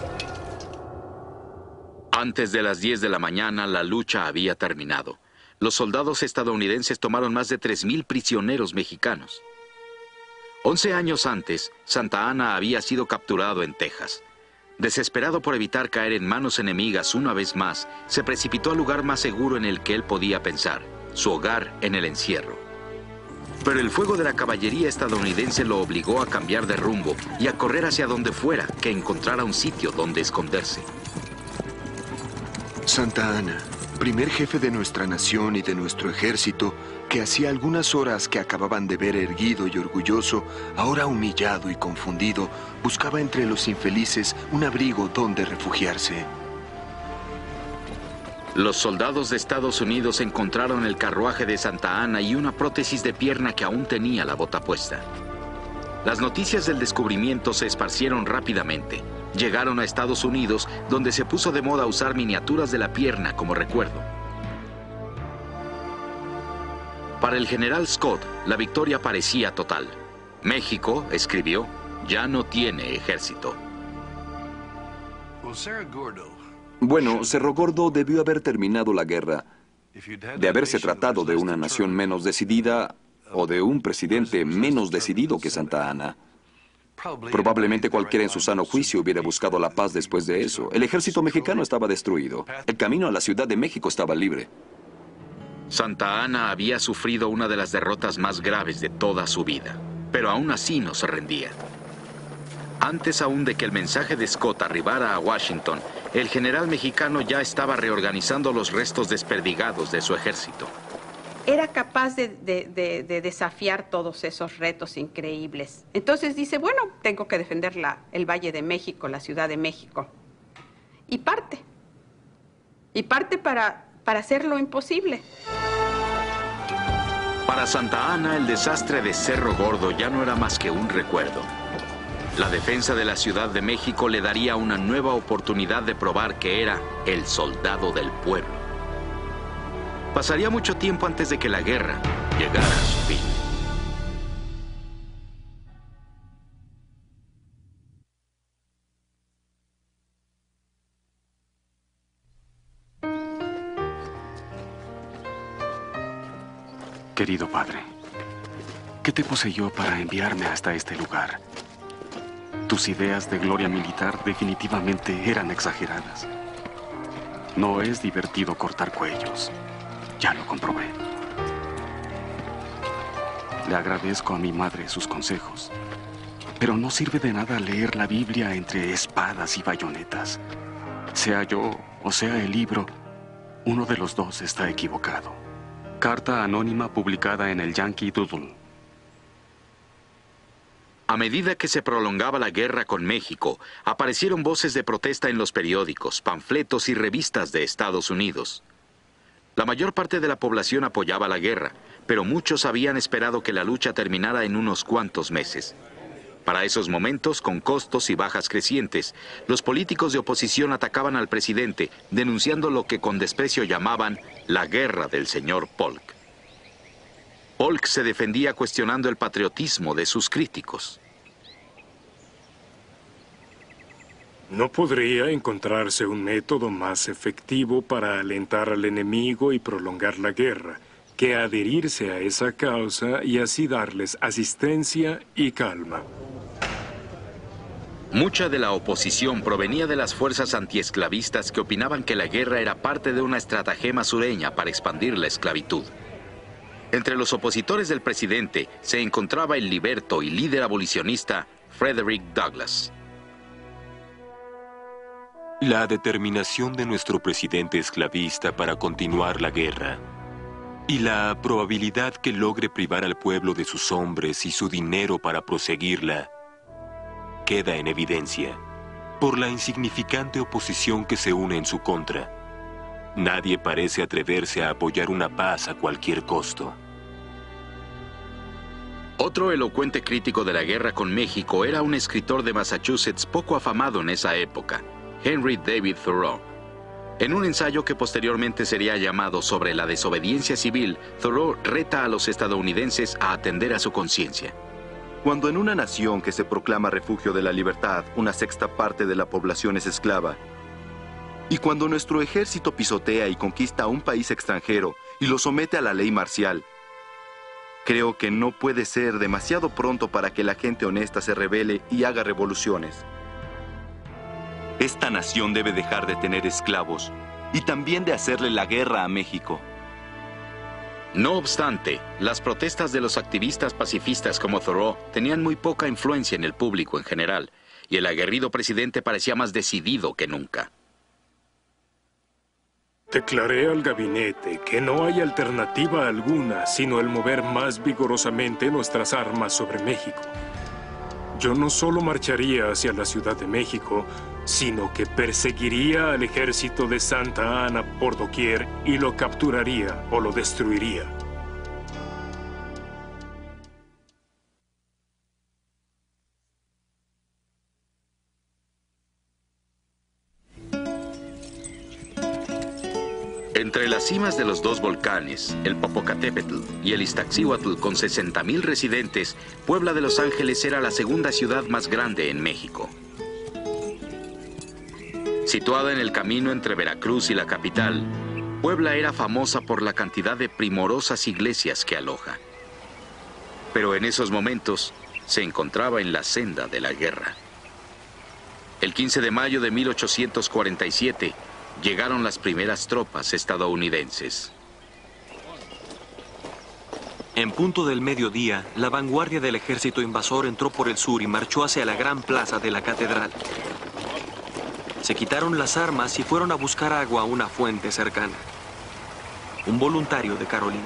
Antes de las 10 de la mañana, la lucha había terminado. Los soldados estadounidenses tomaron más de 3.000 prisioneros mexicanos. 11 años antes, Santa Ana había sido capturado en Texas. Desesperado por evitar caer en manos enemigas una vez más, se precipitó al lugar más seguro en el que él podía pensar, su hogar en el encierro. Pero el fuego de la caballería estadounidense lo obligó a cambiar de rumbo y a correr hacia donde fuera que encontrara un sitio donde esconderse. Santa Ana, primer jefe de nuestra nación y de nuestro ejército, que hacía algunas horas que acababan de ver erguido y orgulloso, ahora humillado y confundido, buscaba entre los infelices un abrigo donde refugiarse. Los soldados de Estados Unidos encontraron el carruaje de Santa Ana y una prótesis de pierna que aún tenía la bota puesta. Las noticias del descubrimiento se esparcieron rápidamente. Llegaron a Estados Unidos, donde se puso de moda usar miniaturas de la pierna como recuerdo. Para el general Scott, la victoria parecía total. México, escribió, ya no tiene ejército. Bueno, Cerro Gordo debió haber terminado la guerra. De haberse tratado de una nación menos decidida o de un presidente menos decidido que Santa Ana. Probablemente cualquiera en su sano juicio hubiera buscado la paz después de eso. El ejército mexicano estaba destruido. El camino a la Ciudad de México estaba libre. Santa Ana había sufrido una de las derrotas más graves de toda su vida, pero aún así no se rendía. Antes aún de que el mensaje de Scott arribara a Washington, el general mexicano ya estaba reorganizando los restos desperdigados de su ejército. Era capaz de desafiar todos esos retos increíbles. Entonces dice, bueno, tengo que defender el Valle de México, la Ciudad de México. Y parte. Y parte para hacer lo imposible. Para Santa Ana, el desastre de Cerro Gordo ya no era más que un recuerdo. La defensa de la Ciudad de México le daría una nueva oportunidad de probar que era el soldado del pueblo. Pasaría mucho tiempo antes de que la guerra llegara a su fin. Querido padre, ¿qué te poseyó para enviarme hasta este lugar? Tus ideas de gloria militar definitivamente eran exageradas. No es divertido cortar cuellos. Ya lo comprobé. Le agradezco a mi madre sus consejos, pero no sirve de nada leer la Biblia entre espadas y bayonetas. Sea yo o sea el libro, uno de los dos está equivocado. Carta anónima publicada en el Yankee Doodle. A medida que se prolongaba la guerra con México, aparecieron voces de protesta en los periódicos, panfletos y revistas de Estados Unidos. La mayor parte de la población apoyaba la guerra, pero muchos habían esperado que la lucha terminara en unos cuantos meses. Para esos momentos, con costos y bajas crecientes, los políticos de oposición atacaban al presidente, denunciando lo que con desprecio llamaban la guerra del señor Polk. Polk se defendía cuestionando el patriotismo de sus críticos. ¿No podría encontrarse un método más efectivo para alentar al enemigo y prolongar la guerra que adherirse a esa causa y así darles asistencia y calma? Mucha de la oposición provenía de las fuerzas antiesclavistas que opinaban que la guerra era parte de una estratagema sureña para expandir la esclavitud. Entre los opositores del presidente se encontraba el liberto y líder abolicionista Frederick Douglass. La determinación de nuestro presidente esclavista para continuar la guerra y la probabilidad que logre privar al pueblo de sus hombres y su dinero para proseguirla queda en evidencia por la insignificante oposición que se une en su contra. Nadie parece atreverse a apoyar una paz a cualquier costo. Otro elocuente crítico de la guerra con México era un escritor de Massachusetts poco afamado en esa época, Henry David Thoreau. En un ensayo que posteriormente sería llamado Sobre la desobediencia civil, Thoreau reta a los estadounidenses a atender a su conciencia. Cuando en una nación que se proclama refugio de la libertad, una sexta parte de la población es esclava, y cuando nuestro ejército pisotea y conquista a un país extranjero y lo somete a la ley marcial, creo que no puede ser demasiado pronto para que la gente honesta se rebele y haga revoluciones. Esta nación debe dejar de tener esclavos y también de hacerle la guerra a México. No obstante, las protestas de los activistas pacifistas como Thoreau tenían muy poca influencia en el público en general, y el aguerrido presidente parecía más decidido que nunca. Declaré al gabinete que no hay alternativa alguna sino el mover más vigorosamente nuestras armas sobre México. Yo no solo marcharía hacia la Ciudad de México, sino que perseguiría al ejército de Santa Anna por doquier y lo capturaría o lo destruiría. Entre las cimas de los dos volcanes, el Popocatépetl y el Iztaccíhuatl, con 60,000 residentes, Puebla de Los Ángeles era la segunda ciudad más grande en México. Situada en el camino entre Veracruz y la capital, Puebla era famosa por la cantidad de primorosas iglesias que aloja. Pero en esos momentos se encontraba en la senda de la guerra. El 15 de mayo de 1847, llegaron las primeras tropas estadounidenses. En punto del mediodía, la vanguardia del ejército invasor entró por el sur y marchó hacia la gran plaza de la catedral. Se quitaron las armas y fueron a buscar agua a una fuente cercana. Un voluntario de Carolina.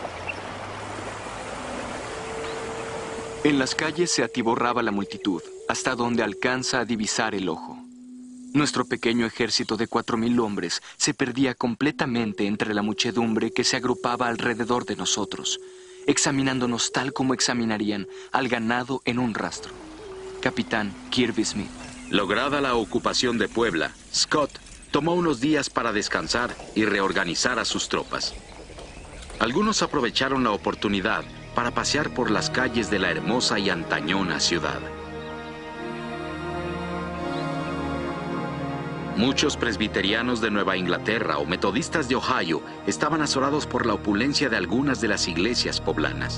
En las calles se atiborraba la multitud, hasta donde alcanza a divisar el ojo. Nuestro pequeño ejército de 4,000 hombres se perdía completamente entre la muchedumbre que se agrupaba alrededor de nosotros, examinándonos tal como examinarían al ganado en un rastro. Capitán Kirby Smith. Lograda la ocupación de Puebla, Scott tomó unos días para descansar y reorganizar a sus tropas. Algunos aprovecharon la oportunidad para pasear por las calles de la hermosa y antañona ciudad. Muchos presbiterianos de Nueva Inglaterra o metodistas de Ohio estaban azorados por la opulencia de algunas de las iglesias poblanas.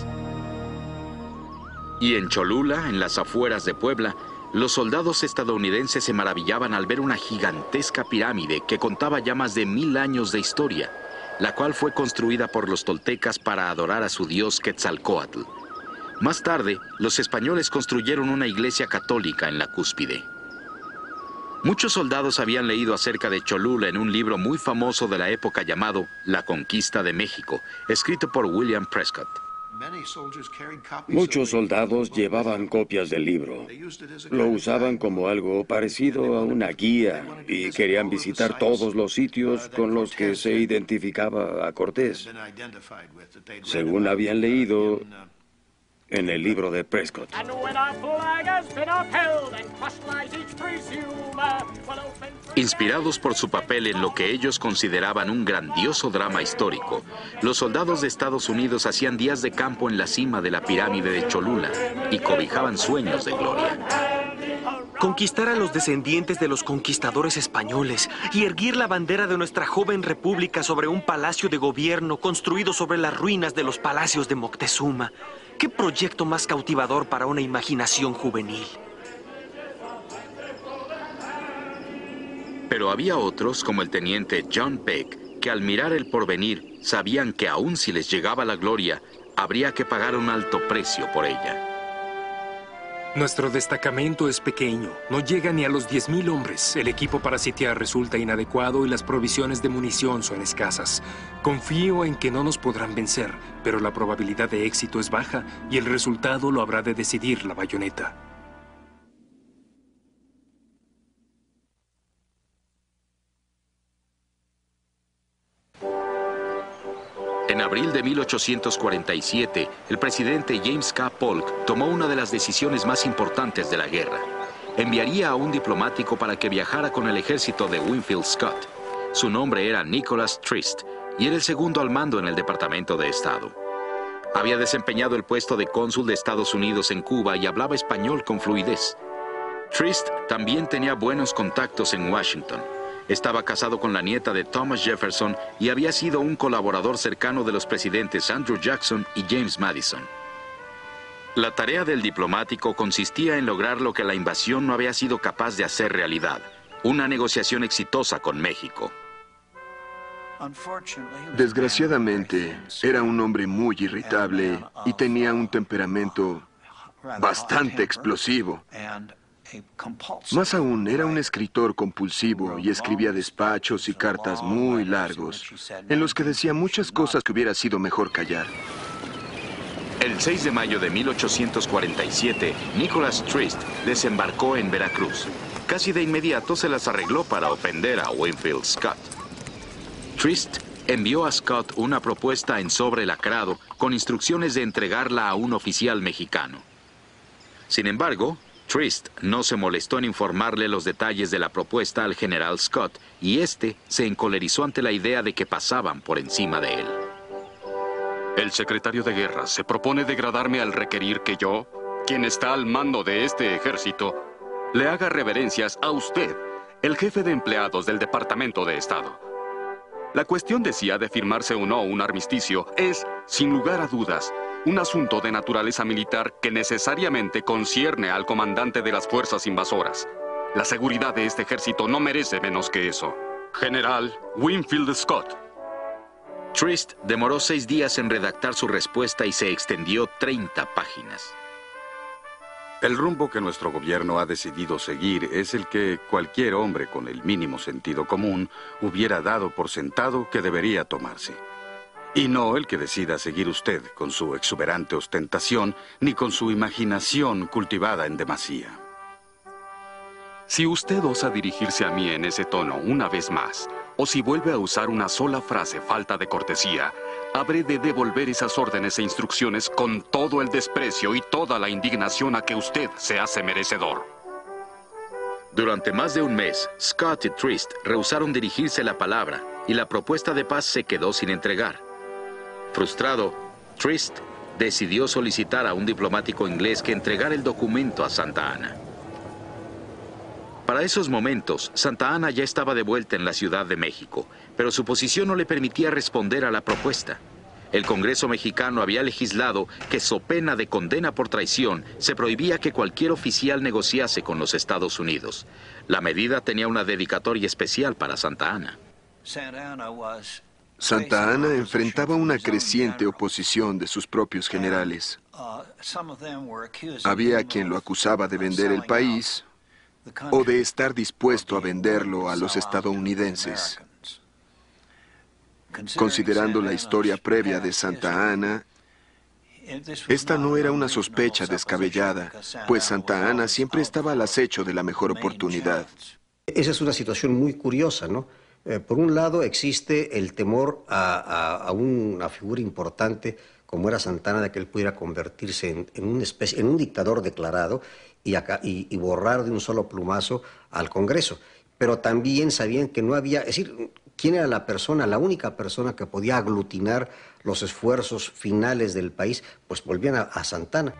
Y en Cholula, en las afueras de Puebla, los soldados estadounidenses se maravillaban al ver una gigantesca pirámide que contaba ya más de 1000 años de historia, la cual fue construida por los toltecas para adorar a su dios Quetzalcóatl. Más tarde, los españoles construyeron una iglesia católica en la cúspide. Muchos soldados habían leído acerca de Cholula en un libro muy famoso de la época llamado La Conquista de México, escrito por William Prescott. Muchos soldados llevaban copias del libro. Lo usaban como algo parecido a una guía y querían visitar todos los sitios con los que se identificaba a Cortés, según habían leído en el libro de Prescott. Inspirados por su papel en lo que ellos consideraban un grandioso drama histórico, los soldados de Estados Unidos hacían días de campo en la cima de la pirámide de Cholula y cobijaban sueños de gloria. Conquistar a los descendientes de los conquistadores españoles y erguir la bandera de nuestra joven república sobre un palacio de gobierno construido sobre las ruinas de los palacios de Moctezuma. ¿Qué proyecto más cautivador para una imaginación juvenil? Pero había otros, como el teniente John Peck, que al mirar el porvenir sabían que aun si les llegaba la gloria, habría que pagar un alto precio por ella. Nuestro destacamento es pequeño, no llega ni a los 10,000 hombres. El equipo para sitiar resulta inadecuado y las provisiones de munición son escasas. Confío en que no nos podrán vencer, pero la probabilidad de éxito es baja y el resultado lo habrá de decidir la bayoneta. En abril de 1847, el presidente James K. Polk tomó una de las decisiones más importantes de la guerra. Enviaría a un diplomático para que viajara con el ejército de Winfield Scott. Su nombre era Nicholas Trist y era el segundo al mando en el Departamento de Estado. Había desempeñado el puesto de cónsul de Estados Unidos en Cuba y hablaba español con fluidez. Trist también tenía buenos contactos en Washington. Estaba casado con la nieta de Thomas Jefferson y había sido un colaborador cercano de los presidentes Andrew Jackson y James Madison. La tarea del diplomático consistía en lograr lo que la invasión no había sido capaz de hacer realidad, una negociación exitosa con México. Desgraciadamente, era un hombre muy irritable y tenía un temperamento bastante explosivo. Más aún, era un escritor compulsivo y escribía despachos y cartas muy largos, en los que decía muchas cosas que hubiera sido mejor callar. El 6 de mayo de 1847, Nicholas Trist desembarcó en Veracruz. Casi de inmediato se las arregló para ofender a Winfield Scott. Trist envió a Scott una propuesta en sobre lacrado con instrucciones de entregarla a un oficial mexicano. Sin embargo, Trist no se molestó en informarle los detalles de la propuesta al general Scott y este se encolerizó ante la idea de que pasaban por encima de él. El secretario de Guerra se propone degradarme al requerir que yo, quien está al mando de este ejército, le haga reverencias a usted, el jefe de empleados del Departamento de Estado. La cuestión de si ha de firmarse o no un armisticio es, sin lugar a dudas, un asunto de naturaleza militar que necesariamente concierne al comandante de las fuerzas invasoras. La seguridad de este ejército no merece menos que eso. General Winfield Scott. Trist demoró 6 días en redactar su respuesta y se extendió 30 páginas. El rumbo que nuestro gobierno ha decidido seguir es el que cualquier hombre con el mínimo sentido común hubiera dado por sentado que debería tomarse. Y no el que decida seguir usted con su exuberante ostentación ni con su imaginación cultivada en demasía. Si usted osa dirigirse a mí en ese tono una vez más, o si vuelve a usar una sola frase falta de cortesía, habré de devolver esas órdenes e instrucciones con todo el desprecio y toda la indignación a que usted se hace merecedor. Durante más de un mes, Scott y Trist rehusaron dirigirse la palabra y la propuesta de paz se quedó sin entregar. Frustrado, Trist decidió solicitar a un diplomático inglés que entregara el documento a Santa Anna. Para esos momentos, Santa Anna ya estaba de vuelta en la Ciudad de México, pero su posición no le permitía responder a la propuesta. El Congreso mexicano había legislado que, so pena de condena por traición, se prohibía que cualquier oficial negociase con los Estados Unidos. La medida tenía una dedicatoria especial para Santa Anna. Santa Anna enfrentaba una creciente oposición de sus propios generales. Había quien lo acusaba de vender el país o de estar dispuesto a venderlo a los estadounidenses. Considerando la historia previa de Santa Anna, esta no era una sospecha descabellada, pues Santa Anna siempre estaba al acecho de la mejor oportunidad. Esa es una situación muy curiosa, ¿no? Por un lado existe el temor a una figura importante como era Santa Anna, de que él pudiera convertirse en un dictador declarado y borrar de un solo plumazo al Congreso. Pero también sabían que no había, es decir, ¿quién era la única persona que podía aglutinar los esfuerzos finales del país? Pues volvían a Santa Anna.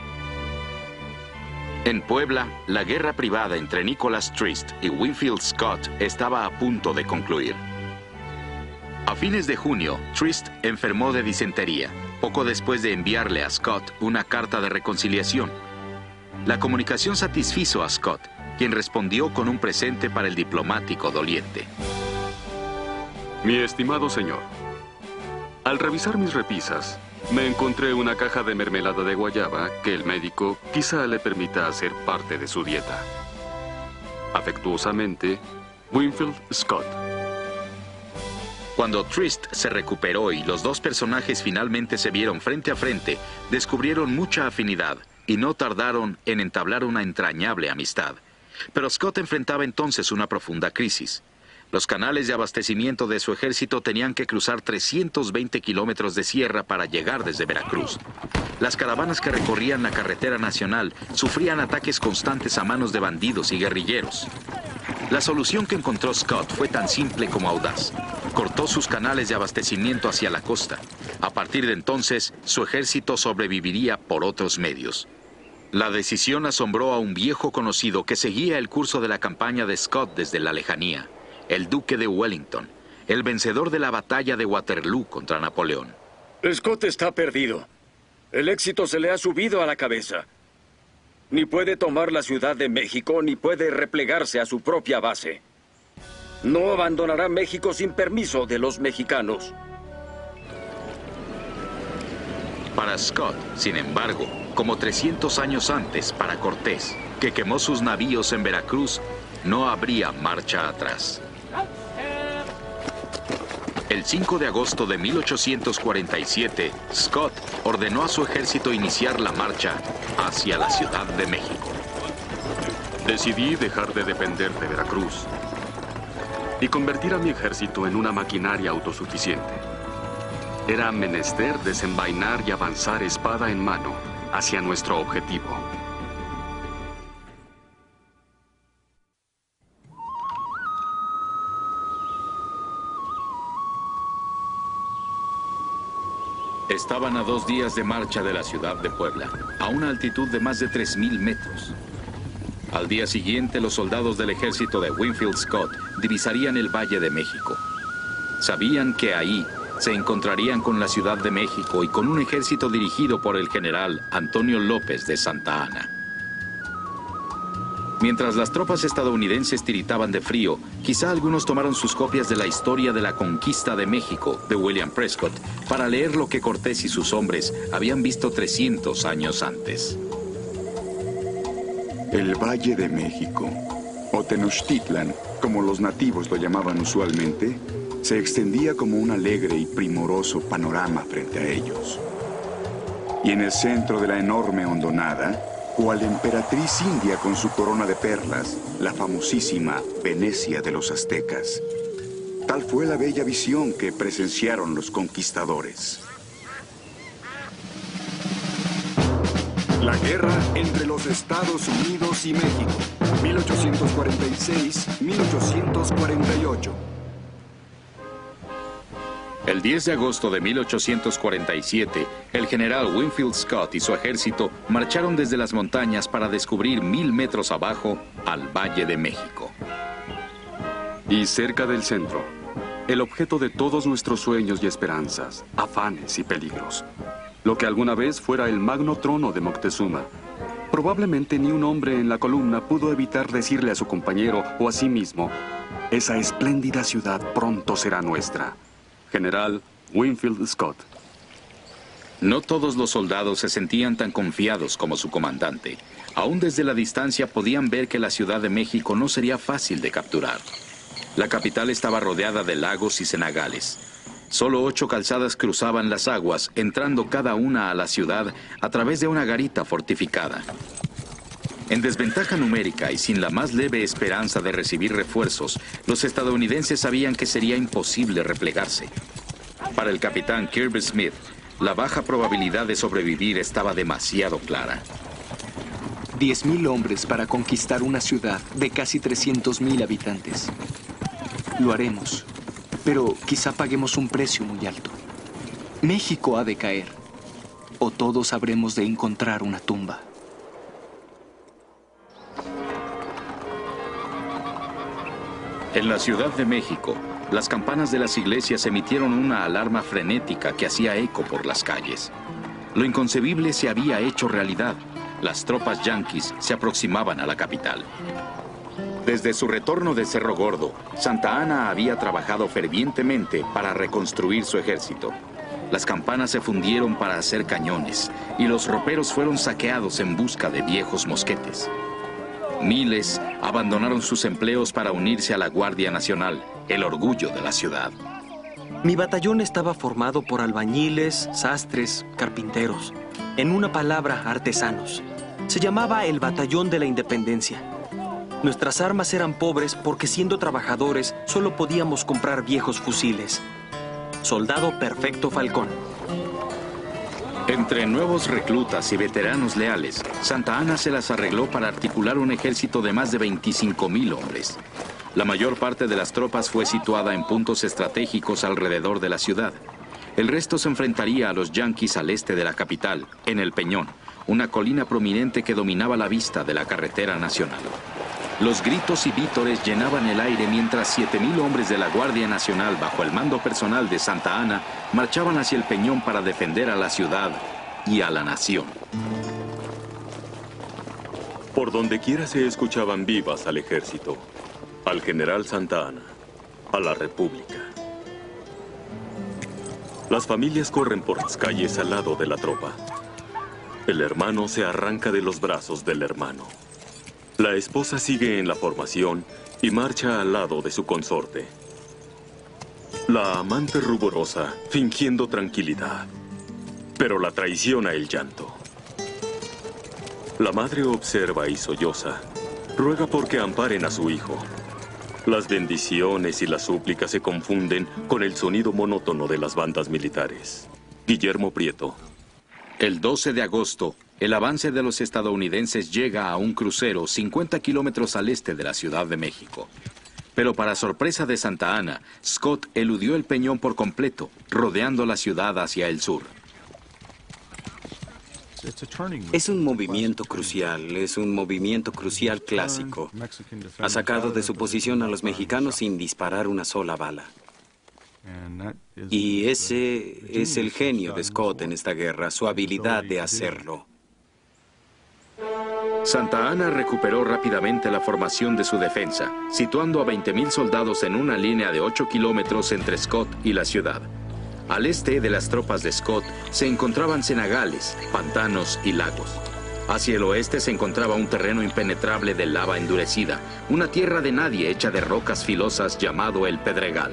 En Puebla, la guerra privada entre Nicholas Trist y Winfield Scott estaba a punto de concluir. A fines de junio, Trist enfermó de disentería, poco después de enviarle a Scott una carta de reconciliación. La comunicación satisfizo a Scott, quien respondió con un presente para el diplomático doliente. Mi estimado señor, al revisar mis repisas, me encontré una caja de mermelada de guayaba que el médico quizá le permita hacer parte de su dieta. Afectuosamente, Winfield Scott. Cuando Trist se recuperó y los dos personajes finalmente se vieron frente a frente, descubrieron mucha afinidad y no tardaron en entablar una entrañable amistad. Pero Scott enfrentaba entonces una profunda crisis. Los canales de abastecimiento de su ejército tenían que cruzar 320 kilómetros de sierra para llegar desde Veracruz. Las caravanas que recorrían la carretera nacional sufrían ataques constantes a manos de bandidos y guerrilleros. La solución que encontró Scott fue tan simple como audaz. Cortó sus canales de abastecimiento hacia la costa. A partir de entonces, su ejército sobreviviría por otros medios. La decisión asombró a un viejo conocido que seguía el curso de la campaña de Scott desde la lejanía. El duque de Wellington, el vencedor de la batalla de Waterloo contra Napoleón. Scott está perdido. El éxito se le ha subido a la cabeza. Ni puede tomar la Ciudad de México, ni puede replegarse a su propia base. No abandonará México sin permiso de los mexicanos. Para Scott, sin embargo, como 300 años antes para Cortés, que quemó sus navíos en Veracruz, no habría marcha atrás. El 5 de agosto de 1847, Scott ordenó a su ejército iniciar la marcha hacia la Ciudad de México. Decidí dejar de depender de Veracruz y convertir a mi ejército en una maquinaria autosuficiente. Era menester desenvainar y avanzar espada en mano hacia nuestro objetivo. Estaban a 2 días de marcha de la ciudad de Puebla, a una altitud de más de 3,000 metros. Al día siguiente, los soldados del ejército de Winfield Scott divisarían el Valle de México. Sabían que ahí se encontrarían con la Ciudad de México y con un ejército dirigido por el general Antonio López de Santa Anna. Mientras las tropas estadounidenses tiritaban de frío, quizá algunos tomaron sus copias de la historia de la conquista de México de William Prescott para leer lo que Cortés y sus hombres habían visto 300 años antes. El Valle de México, o Tenochtitlan, como los nativos lo llamaban usualmente, se extendía como un alegre y primoroso panorama frente a ellos. Y en el centro de la enorme hondonada, cual emperatriz india con su corona de perlas, la famosísima Venecia de los aztecas. Tal fue la bella visión que presenciaron los conquistadores. La guerra entre los Estados Unidos y México, 1846-1848. El 10 de agosto de 1847, el general Winfield Scott y su ejército marcharon desde las montañas para descubrir 1000 metros abajo al Valle de México. Y cerca del centro, el objeto de todos nuestros sueños y esperanzas, afanes y peligros. Lo que alguna vez fuera el magno trono de Moctezuma. Probablemente ni un hombre en la columna pudo evitar decirle a su compañero o a sí mismo: esa espléndida ciudad pronto será nuestra. General Winfield Scott. No todos los soldados se sentían tan confiados como su comandante. Aún desde la distancia podían ver que la Ciudad de México no sería fácil de capturar. La capital estaba rodeada de lagos y cenagales. Solo 8 calzadas cruzaban las aguas, entrando cada una a la ciudad a través de una garita fortificada. En desventaja numérica y sin la más leve esperanza de recibir refuerzos, los estadounidenses sabían que sería imposible replegarse. Para el capitán Kirby Smith, la baja probabilidad de sobrevivir estaba demasiado clara. 10,000 hombres para conquistar una ciudad de casi 300,000 habitantes. Lo haremos, pero quizá paguemos un precio muy alto. México ha de caer, o todos habremos de encontrar una tumba. En la Ciudad de México, las campanas de las iglesias emitieron una alarma frenética que hacía eco por las calles. Lo inconcebible se había hecho realidad. Las tropas yanquis se aproximaban a la capital. Desde su retorno de Cerro Gordo, Santa Anna había trabajado fervientemente para reconstruir su ejército. Las campanas se fundieron para hacer cañones y los roperos fueron saqueados en busca de viejos mosquetes. Miles abandonaron sus empleos para unirse a la Guardia Nacional, el orgullo de la ciudad. Mi batallón estaba formado por albañiles, sastres, carpinteros. En una palabra, artesanos. Se llamaba el Batallón de la Independencia. Nuestras armas eran pobres porque, siendo trabajadores, solo podíamos comprar viejos fusiles. Soldado perfecto Falcón. Entre nuevos reclutas y veteranos leales, Santa Anna se las arregló para articular un ejército de más de 25,000 hombres. La mayor parte de las tropas fue situada en puntos estratégicos alrededor de la ciudad. El resto se enfrentaría a los yanquis al este de la capital, en El Peñón, una colina prominente que dominaba la vista de la carretera nacional. Los gritos y vítores llenaban el aire mientras 7,000 hombres de la Guardia Nacional, bajo el mando personal de Santa Anna, marchaban hacia el Peñón para defender a la ciudad y a la nación. Por donde quiera se escuchaban vivas al ejército, al general Santa Anna, a la República. Las familias corren por las calles al lado de la tropa. El hermano se arranca de los brazos del hermano. La esposa sigue en la formación y marcha al lado de su consorte. La amante ruborosa, fingiendo tranquilidad, pero la traiciona el llanto. La madre observa y solloza, ruega porque amparen a su hijo. Las bendiciones y las súplicas se confunden con el sonido monótono de las bandas militares. Guillermo Prieto. El 12 de agosto, el avance de los estadounidenses llega a un crucero 50 kilómetros al este de la Ciudad de México. Pero para sorpresa de Santa Anna, Scott eludió el Peñón por completo, rodeando la ciudad hacia el sur. Es un movimiento crucial clásico. Ha sacado de su posición a los mexicanos sin disparar una sola bala. Y ese es el genio de Scott en esta guerra, su habilidad de hacerlo. Santa Anna recuperó rápidamente la formación de su defensa, situando a 20,000 soldados en una línea de 8 kilómetros entre Scott y la ciudad. Al este de las tropas de Scott se encontraban cenagales, pantanos y lagos. Hacia el oeste se encontraba un terreno impenetrable de lava endurecida, una tierra de nadie hecha de rocas filosas llamado el Pedregal.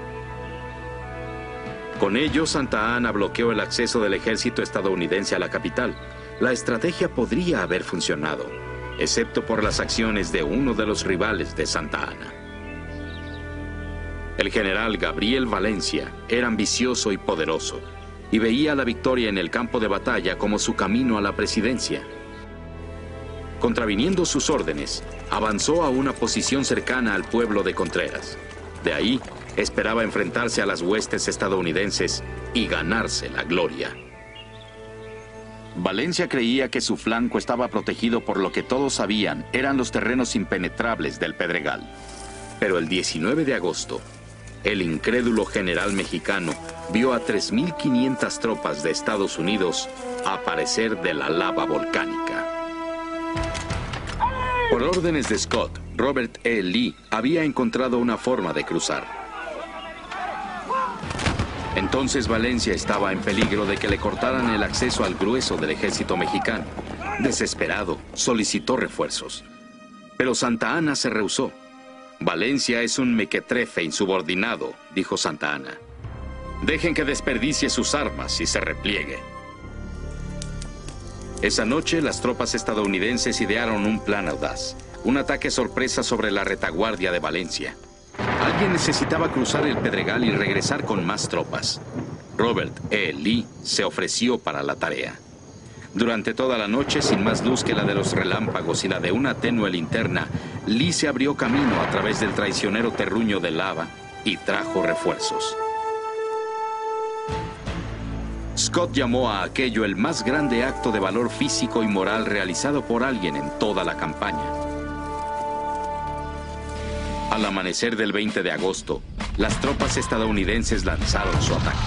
Con ello, Santa Anna bloqueó el acceso del ejército estadounidense a la capital. La estrategia podría haber funcionado, excepto por las acciones de uno de los rivales de Santa Anna. El general Gabriel Valencia era ambicioso y poderoso, y veía la victoria en el campo de batalla como su camino a la presidencia. Contraviniendo sus órdenes, avanzó a una posición cercana al pueblo de Contreras. De ahí, Esperaba enfrentarse a las huestes estadounidenses y ganarse la gloria. Valencia creía que su flanco estaba protegido por lo que todos sabían eran los terrenos impenetrables del Pedregal. Pero el 19 de agosto, el incrédulo general mexicano vio a 3.500 tropas de Estados Unidos aparecer de la lava volcánica. Por órdenes de Scott, Robert E. Lee había encontrado una forma de cruzar. Entonces Valencia estaba en peligro de que le cortaran el acceso al grueso del ejército mexicano. Desesperado, solicitó refuerzos. Pero Santa Anna se rehusó. Valencia es un mequetrefe insubordinado, dijo Santa Anna. Dejen que desperdicie sus armas y se repliegue. Esa noche, las tropas estadounidenses idearon un plan audaz. Un ataque sorpresa sobre la retaguardia de Valencia. Alguien necesitaba cruzar el Pedregal y regresar con más tropas. Robert E. Lee se ofreció para la tarea. Durante toda la noche, sin más luz que la de los relámpagos y la de una tenue linterna, Lee se abrió camino a través del traicionero terruño de lava y trajo refuerzos. Scott llamó a aquello el más grande acto de valor físico y moral realizado por alguien en toda la campaña. Al amanecer del 20 de agosto, las tropas estadounidenses lanzaron su ataque.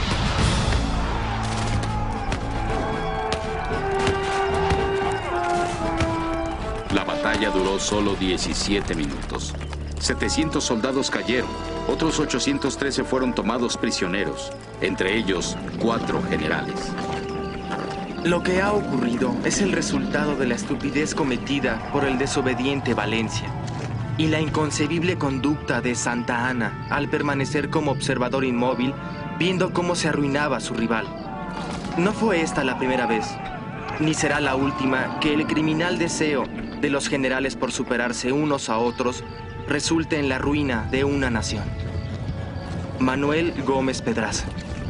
La batalla duró solo 17 minutos. 700 soldados cayeron, otros 813 fueron tomados prisioneros, entre ellos 4 generales. Lo que ha ocurrido es el resultado de la estupidez cometida por el desobediente Valencia y la inconcebible conducta de Santa Anna al permanecer como observador inmóvil viendo cómo se arruinaba su rival. No fue esta la primera vez, ni será la última que el criminal deseo de los generales por superarse unos a otros resulte en la ruina de una nación. Manuel Gómez Pedraza.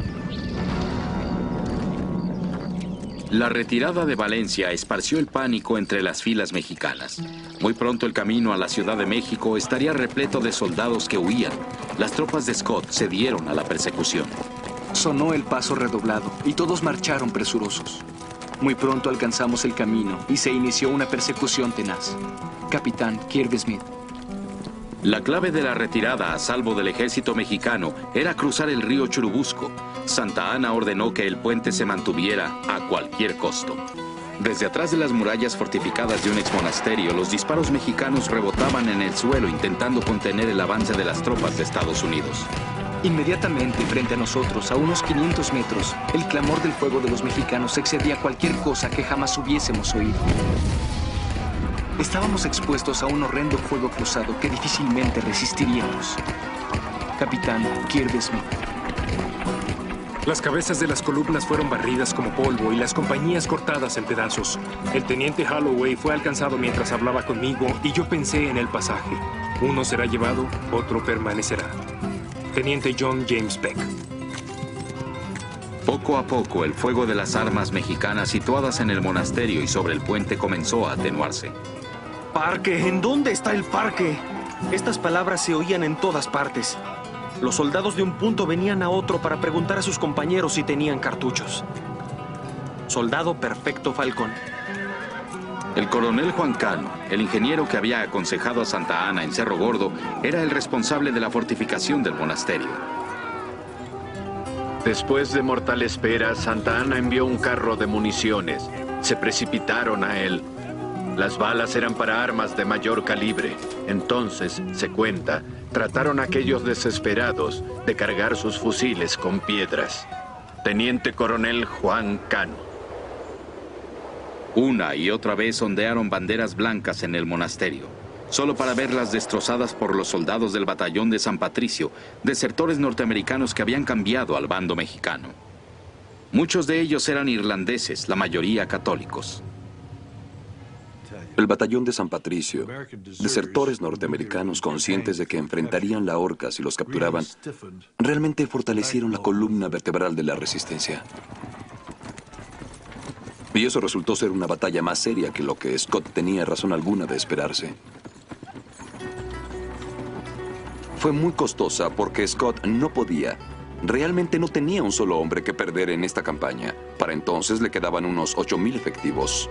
La retirada de Valencia esparció el pánico entre las filas mexicanas. Muy pronto el camino a la Ciudad de México estaría repleto de soldados que huían. Las tropas de Scott cedieron a la persecución. Sonó el paso redoblado y todos marcharon presurosos. Muy pronto alcanzamos el camino y se inició una persecución tenaz. Capitán Kirby Smith. La clave de la retirada a salvo del ejército mexicano era cruzar el río Churubusco. Santa Anna ordenó que el puente se mantuviera a cualquier costo. Desde atrás de las murallas fortificadas de un exmonasterio, los disparos mexicanos rebotaban en el suelo intentando contener el avance de las tropas de Estados Unidos. Inmediatamente frente a nosotros, a unos 500 metros, el clamor del fuego de los mexicanos excedía cualquier cosa que jamás hubiésemos oído. Estábamos expuestos a un horrendo fuego cruzado que difícilmente resistiríamos. Capitán Kirby Smith. Las cabezas de las columnas fueron barridas como polvo y las compañías cortadas en pedazos. El teniente Holloway fue alcanzado mientras hablaba conmigo y yo pensé en el pasaje. Uno será llevado, otro permanecerá. Teniente John James Peck. Poco a poco, el fuego de las armas mexicanas situadas en el monasterio y sobre el puente comenzó a atenuarse. ¡Parque! ¿En dónde está el parque? Estas palabras se oían en todas partes. Los soldados de un punto venían a otro para preguntar a sus compañeros si tenían cartuchos. Soldado Perfecto Falcón. El coronel Juan Cano, el ingeniero que había aconsejado a Santa Anna en Cerro Gordo, era el responsable de la fortificación del monasterio. Después de mortal espera, Santa Anna envió un carro de municiones. Se precipitaron a él. Las balas eran para armas de mayor calibre. Entonces, se cuenta, trataron a aquellos desesperados de cargar sus fusiles con piedras. Teniente Coronel Juan Cano. Una y otra vez ondearon banderas blancas en el monasterio, solo para verlas destrozadas por los soldados del batallón de San Patricio, desertores norteamericanos que habían cambiado al bando mexicano. Muchos de ellos eran irlandeses, la mayoría católicos. El batallón de San Patricio, desertores norteamericanos conscientes de que enfrentarían la horca si los capturaban, realmente fortalecieron la columna vertebral de la resistencia. Y eso resultó ser una batalla más seria que lo que Scott tenía razón alguna de esperarse. Fue muy costosa porque Scott no podía. Realmente no tenía un solo hombre que perder en esta campaña. Para entonces le quedaban unos 8,000 efectivos.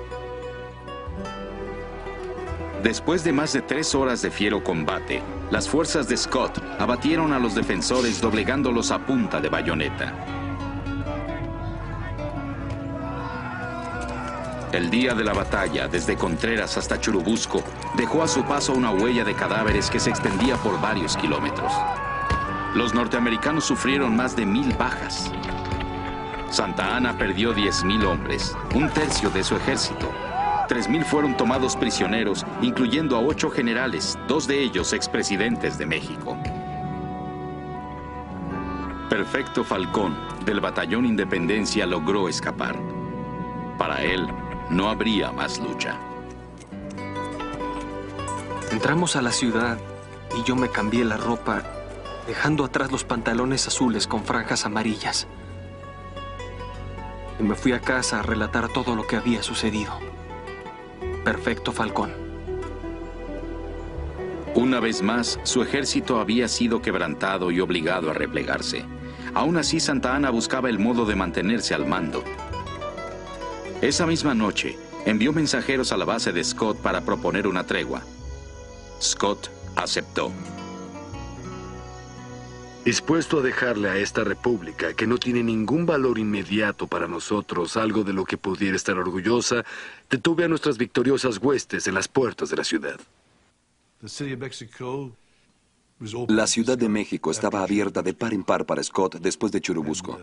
Después de más de 3 horas de fiero combate, las fuerzas de Scott abatieron a los defensores doblegándolos a punta de bayoneta. El día de la batalla, desde Contreras hasta Churubusco, dejó a su paso una huella de cadáveres que se extendía por varios kilómetros. Los norteamericanos sufrieron más de 1,000 bajas. Santa Anna perdió 10,000 hombres, un tercio de su ejército. 3,000 fueron tomados prisioneros, incluyendo a 8 generales, 2 de ellos expresidentes de México. Perfecto Falcón, del Batallón Independencia, logró escapar. Para él, no habría más lucha. Entramos a la ciudad y yo me cambié la ropa, dejando atrás los pantalones azules con franjas amarillas. Y me fui a casa a relatar todo lo que había sucedido. Perfecto Falcón. Una vez más, su ejército había sido quebrantado y obligado a replegarse. Aún así, Santa Anna buscaba el modo de mantenerse al mando. Esa misma noche, envió mensajeros a la base de Scott para proponer una tregua. Scott aceptó. Dispuesto a dejarle a esta república, que no tiene ningún valor inmediato para nosotros, algo de lo que pudiera estar orgullosa, detuve a nuestras victoriosas huestes en las puertas de la ciudad. La Ciudad de México estaba abierta de par en par para Scott después de Churubusco.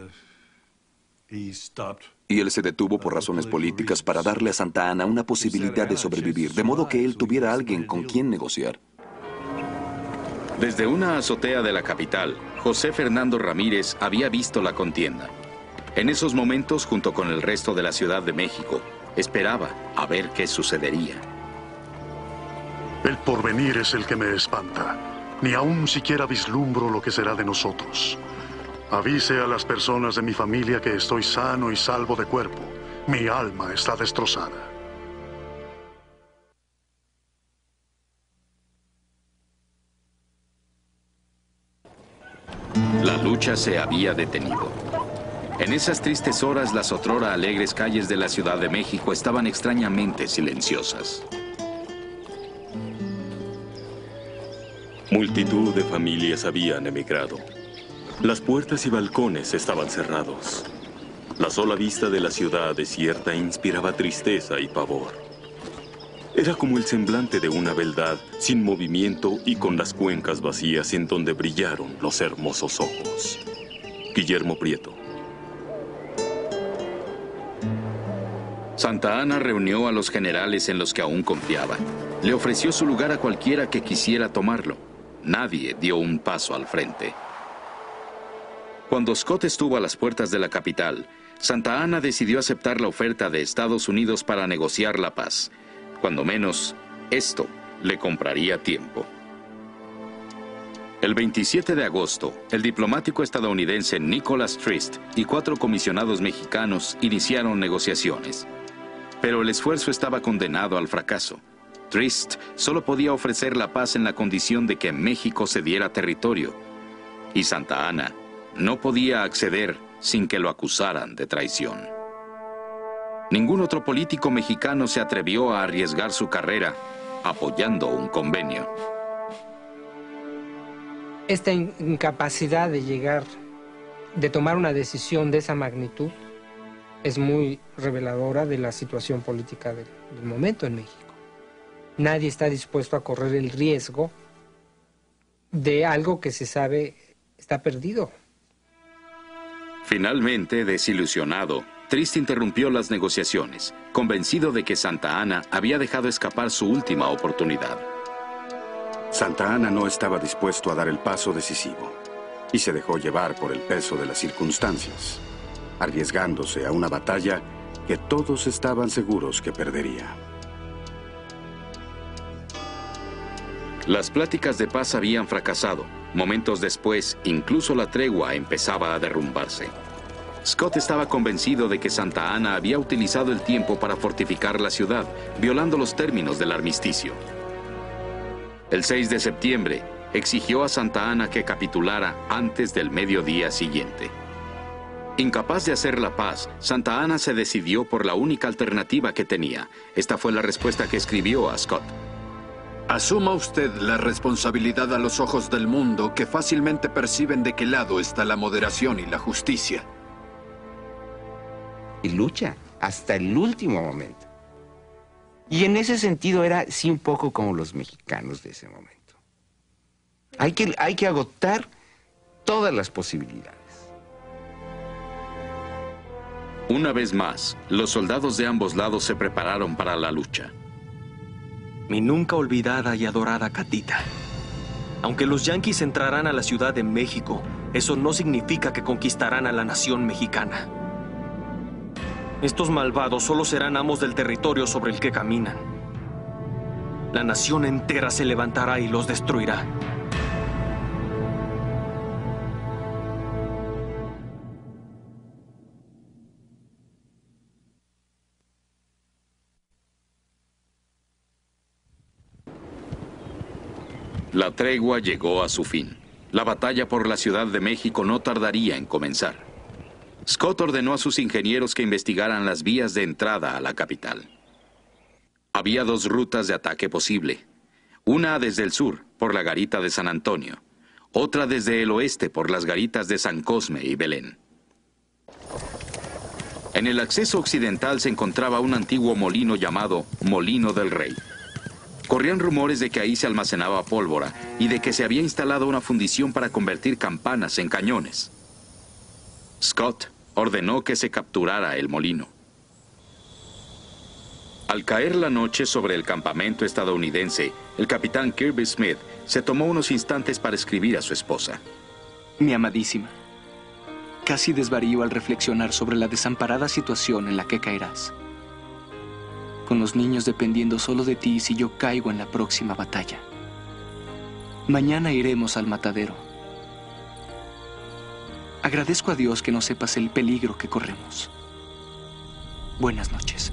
Y él se detuvo por razones políticas para darle a Santa Anna una posibilidad de sobrevivir, de modo que él tuviera alguien con quien negociar. Desde una azotea de la capital, José Fernando Ramírez había visto la contienda. En esos momentos, junto con el resto de la Ciudad de México, esperaba a ver qué sucedería. El porvenir es el que me espanta. Ni aún siquiera vislumbro lo que será de nosotros. Avise a las personas de mi familia que estoy sano y salvo de cuerpo. Mi alma está destrozada. La lucha se había detenido. En esas tristes horas, las otrora alegres calles de la Ciudad de México estaban extrañamente silenciosas. Multitud de familias habían emigrado. Las puertas y balcones estaban cerrados. La sola vista de la ciudad desierta inspiraba tristeza y pavor. Era como el semblante de una beldad sin movimiento y con las cuencas vacías en donde brillaron los hermosos ojos. Guillermo Prieto. Santa Anna reunió a los generales en los que aún confiaba. Le ofreció su lugar a cualquiera que quisiera tomarlo. Nadie dio un paso al frente. Cuando Scott estuvo a las puertas de la capital, Santa Anna decidió aceptar la oferta de Estados Unidos para negociar la paz. Cuando menos, esto le compraría tiempo. El 27 de agosto, el diplomático estadounidense Nicholas Trist y 4 comisionados mexicanos iniciaron negociaciones. Pero el esfuerzo estaba condenado al fracaso. Trist solo podía ofrecer la paz en la condición de que México cediera territorio. Y Santa Anna no podía acceder sin que lo acusaran de traición. Ningún otro político mexicano se atrevió a arriesgar su carrera apoyando un convenio. Esta incapacidad de llegar, de tomar una decisión de esa magnitud, es muy reveladora de la situación política del momento en México. Nadie está dispuesto a correr el riesgo de algo que se sabe está perdido. Finalmente, desilusionado, Trist interrumpió las negociaciones, convencido de que Santa Anna había dejado escapar su última oportunidad. Santa Anna no estaba dispuesto a dar el paso decisivo y se dejó llevar por el peso de las circunstancias, arriesgándose a una batalla que todos estaban seguros que perdería. Las pláticas de paz habían fracasado. Momentos después, incluso la tregua empezaba a derrumbarse. Scott estaba convencido de que Santa Anna había utilizado el tiempo para fortificar la ciudad, violando los términos del armisticio. El 6 de septiembre, exigió a Santa Anna que capitulara antes del mediodía siguiente. Incapaz de hacer la paz, Santa Anna se decidió por la única alternativa que tenía. Esta fue la respuesta que escribió a Scott. Asuma usted la responsabilidad a los ojos del mundo, que fácilmente perciben de qué lado está la moderación y la justicia. Y lucha hasta el último momento. Y en ese sentido era sí un poco como los mexicanos de ese momento. Hay que agotar todas las posibilidades. Una vez más, los soldados de ambos lados se prepararon para la lucha. Mi nunca olvidada y adorada Catita. Aunque los yanquis entrarán a la Ciudad de México, eso no significa que conquistarán a la nación mexicana. Estos malvados solo serán amos del territorio sobre el que caminan. La nación entera se levantará y los destruirá. La tregua llegó a su fin. La batalla por la Ciudad de México no tardaría en comenzar. Scott ordenó a sus ingenieros que investigaran las vías de entrada a la capital. Había dos rutas de ataque posible. Una desde el sur, por la garita de San Antonio. Otra desde el oeste, por las garitas de San Cosme y Belén. En el acceso occidental se encontraba un antiguo molino llamado Molino del Rey. Corrían rumores de que ahí se almacenaba pólvora y de que se había instalado una fundición para convertir campanas en cañones. Scott ordenó que se capturara el molino. Al caer la noche sobre el campamento estadounidense, el capitán Kirby Smith se tomó unos instantes para escribir a su esposa. Mi amadísima, casi desvarío al reflexionar sobre la desamparada situación en la que caerás. Con los niños dependiendo solo de ti si yo caigo en la próxima batalla. Mañana iremos al matadero. Agradezco a Dios que no sepas el peligro que corremos. Buenas noches.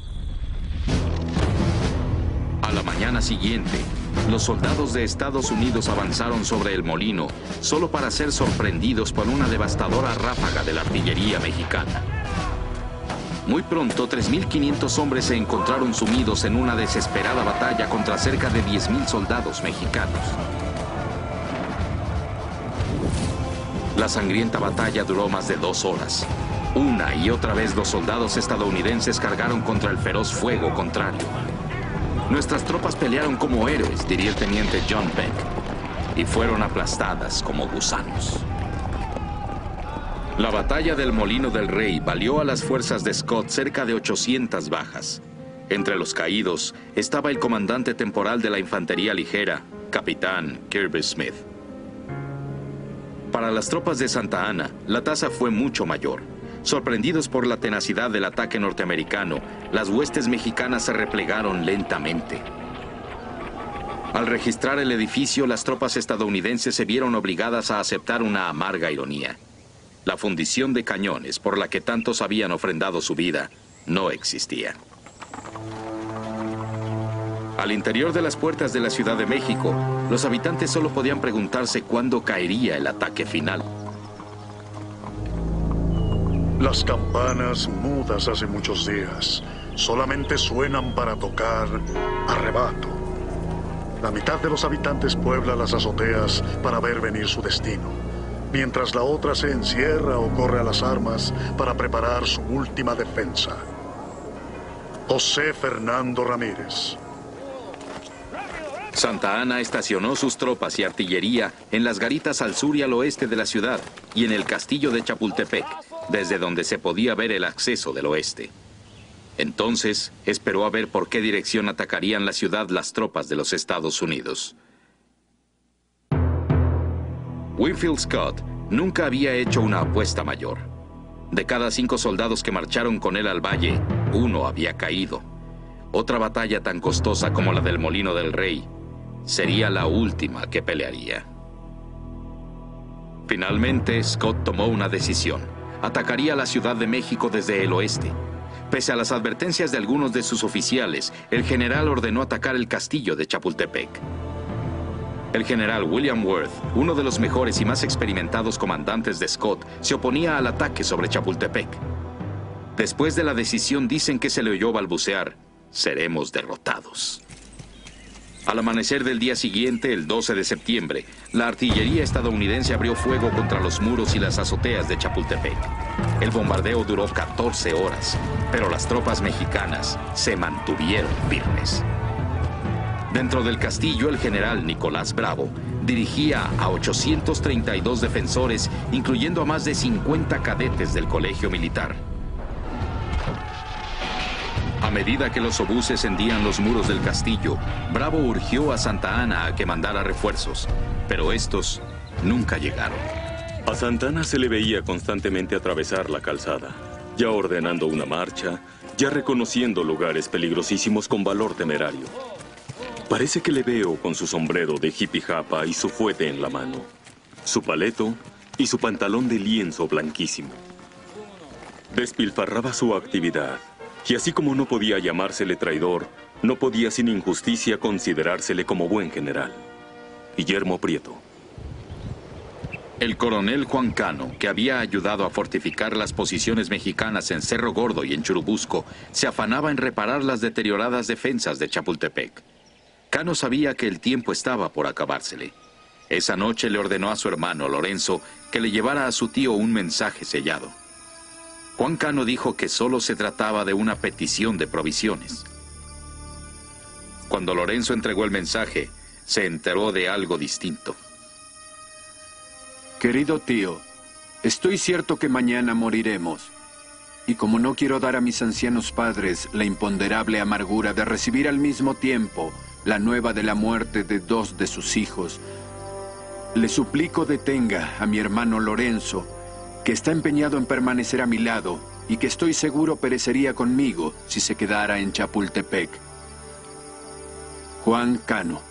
A la mañana siguiente, los soldados de Estados Unidos avanzaron sobre el molino, solo para ser sorprendidos por una devastadora ráfaga de la artillería mexicana. Muy pronto, 3.500 hombres se encontraron sumidos en una desesperada batalla contra cerca de 10.000 soldados mexicanos. La sangrienta batalla duró más de 2 horas. Una y otra vez los soldados estadounidenses cargaron contra el feroz fuego contrario. Nuestras tropas pelearon como héroes, diría el teniente John Peck, y fueron aplastadas como gusanos. La batalla del Molino del Rey valió a las fuerzas de Scott cerca de 800 bajas. Entre los caídos estaba el comandante temporal de la infantería ligera, capitán Kirby Smith. Para las tropas de Santa Anna, la tasa fue mucho mayor. Sorprendidos por la tenacidad del ataque norteamericano, las huestes mexicanas se replegaron lentamente. Al registrar el edificio, las tropas estadounidenses se vieron obligadas a aceptar una amarga ironía. La fundición de cañones por la que tantos habían ofrendado su vida no existía. Al interior de las puertas de la Ciudad de México, los habitantes solo podían preguntarse cuándo caería el ataque final. Las campanas, mudas hace muchos días, solamente suenan para tocar arrebato. La mitad de los habitantes puebla las azoteas para ver venir su destino, mientras la otra se encierra o corre a las armas para preparar su última defensa. José Fernando Ramírez. Santa Anna estacionó sus tropas y artillería en las garitas al sur y al oeste de la ciudad y en el castillo de Chapultepec, desde donde se podía ver el acceso del oeste. Entonces, esperó a ver por qué dirección atacarían la ciudad las tropas de los Estados Unidos. Winfield Scott nunca había hecho una apuesta mayor. De cada 5 soldados que marcharon con él al valle, 1 había caído. Otra batalla tan costosa como la del Molino del Rey sería la última que pelearía. Finalmente, Scott tomó una decisión. Atacaría la Ciudad de México desde el oeste. Pese a las advertencias de algunos de sus oficiales, el general ordenó atacar el castillo de Chapultepec. El general William Worth, uno de los mejores y más experimentados comandantes de Scott, se oponía al ataque sobre Chapultepec. Después de la decisión dicen que se le oyó balbucear: seremos derrotados. Al amanecer del día siguiente, el 12 de septiembre, la artillería estadounidense abrió fuego contra los muros y las azoteas de Chapultepec. El bombardeo duró 14 horas, pero las tropas mexicanas se mantuvieron firmes. Dentro del castillo, el general Nicolás Bravo dirigía a 832 defensores, incluyendo a más de 50 cadetes del colegio militar. A medida que los obuses hendían los muros del castillo, Bravo urgió a Santa Anna a que mandara refuerzos, pero estos nunca llegaron. A Santa Anna se le veía constantemente atravesar la calzada, ya ordenando una marcha, ya reconociendo lugares peligrosísimos con valor temerario. Parece que le veo con su sombrero de hippie japa y su fuete en la mano, su paleto y su pantalón de lienzo blanquísimo. Despilfarraba su actividad, y así como no podía llamársele traidor, no podía sin injusticia considerársele como buen general. Guillermo Prieto. El coronel Juan Cano, que había ayudado a fortificar las posiciones mexicanas en Cerro Gordo y en Churubusco, se afanaba en reparar las deterioradas defensas de Chapultepec. Cano sabía que el tiempo estaba por acabársele. Esa noche le ordenó a su hermano Lorenzo que le llevara a su tío un mensaje sellado. Juan Cano dijo que solo se trataba de una petición de provisiones. Cuando Lorenzo entregó el mensaje, se enteró de algo distinto. Querido tío, estoy cierto que mañana moriremos. Y como no quiero dar a mis ancianos padres la imponderable amargura de recibir al mismo tiempo la nueva de la muerte de 2 de sus hijos, le suplico detenga a mi hermano Lorenzo, que está empeñado en permanecer a mi lado y que estoy seguro perecería conmigo si se quedara en Chapultepec. Juan Cano.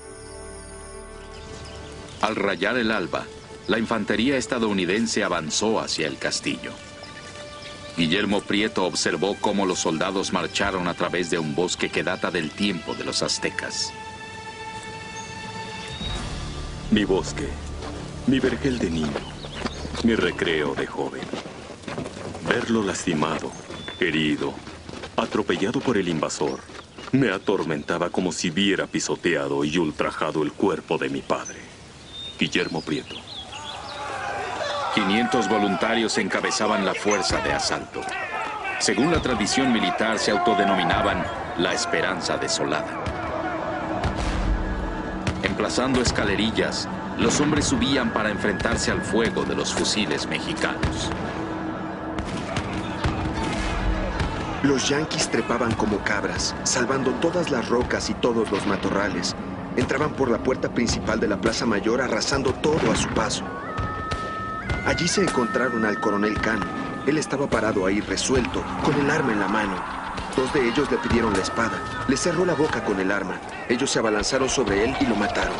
Al rayar el alba, la infantería estadounidense avanzó hacia el castillo. Guillermo Prieto observó cómo los soldados marcharon a través de un bosque que data del tiempo de los aztecas. Mi bosque, mi vergel de niño, mi recreo de joven. Verlo lastimado, herido, atropellado por el invasor, me atormentaba como si hubiera pisoteado y ultrajado el cuerpo de mi padre. Guillermo Prieto. 500 voluntarios encabezaban la fuerza de asalto. Según la tradición militar, se autodenominaban la Esperanza Desolada. Emplazando escalerillas, los hombres subían para enfrentarse al fuego de los fusiles mexicanos. Los yanquis trepaban como cabras, salvando todas las rocas y todos los matorrales. Entraban por la puerta principal de la Plaza Mayor, arrasando todo a su paso. Allí se encontraron al coronel Cano. Él estaba parado ahí, resuelto, con el arma en la mano. 2 de ellos le pidieron la espada. Le cerró la boca con el arma. Ellos se abalanzaron sobre él y lo mataron.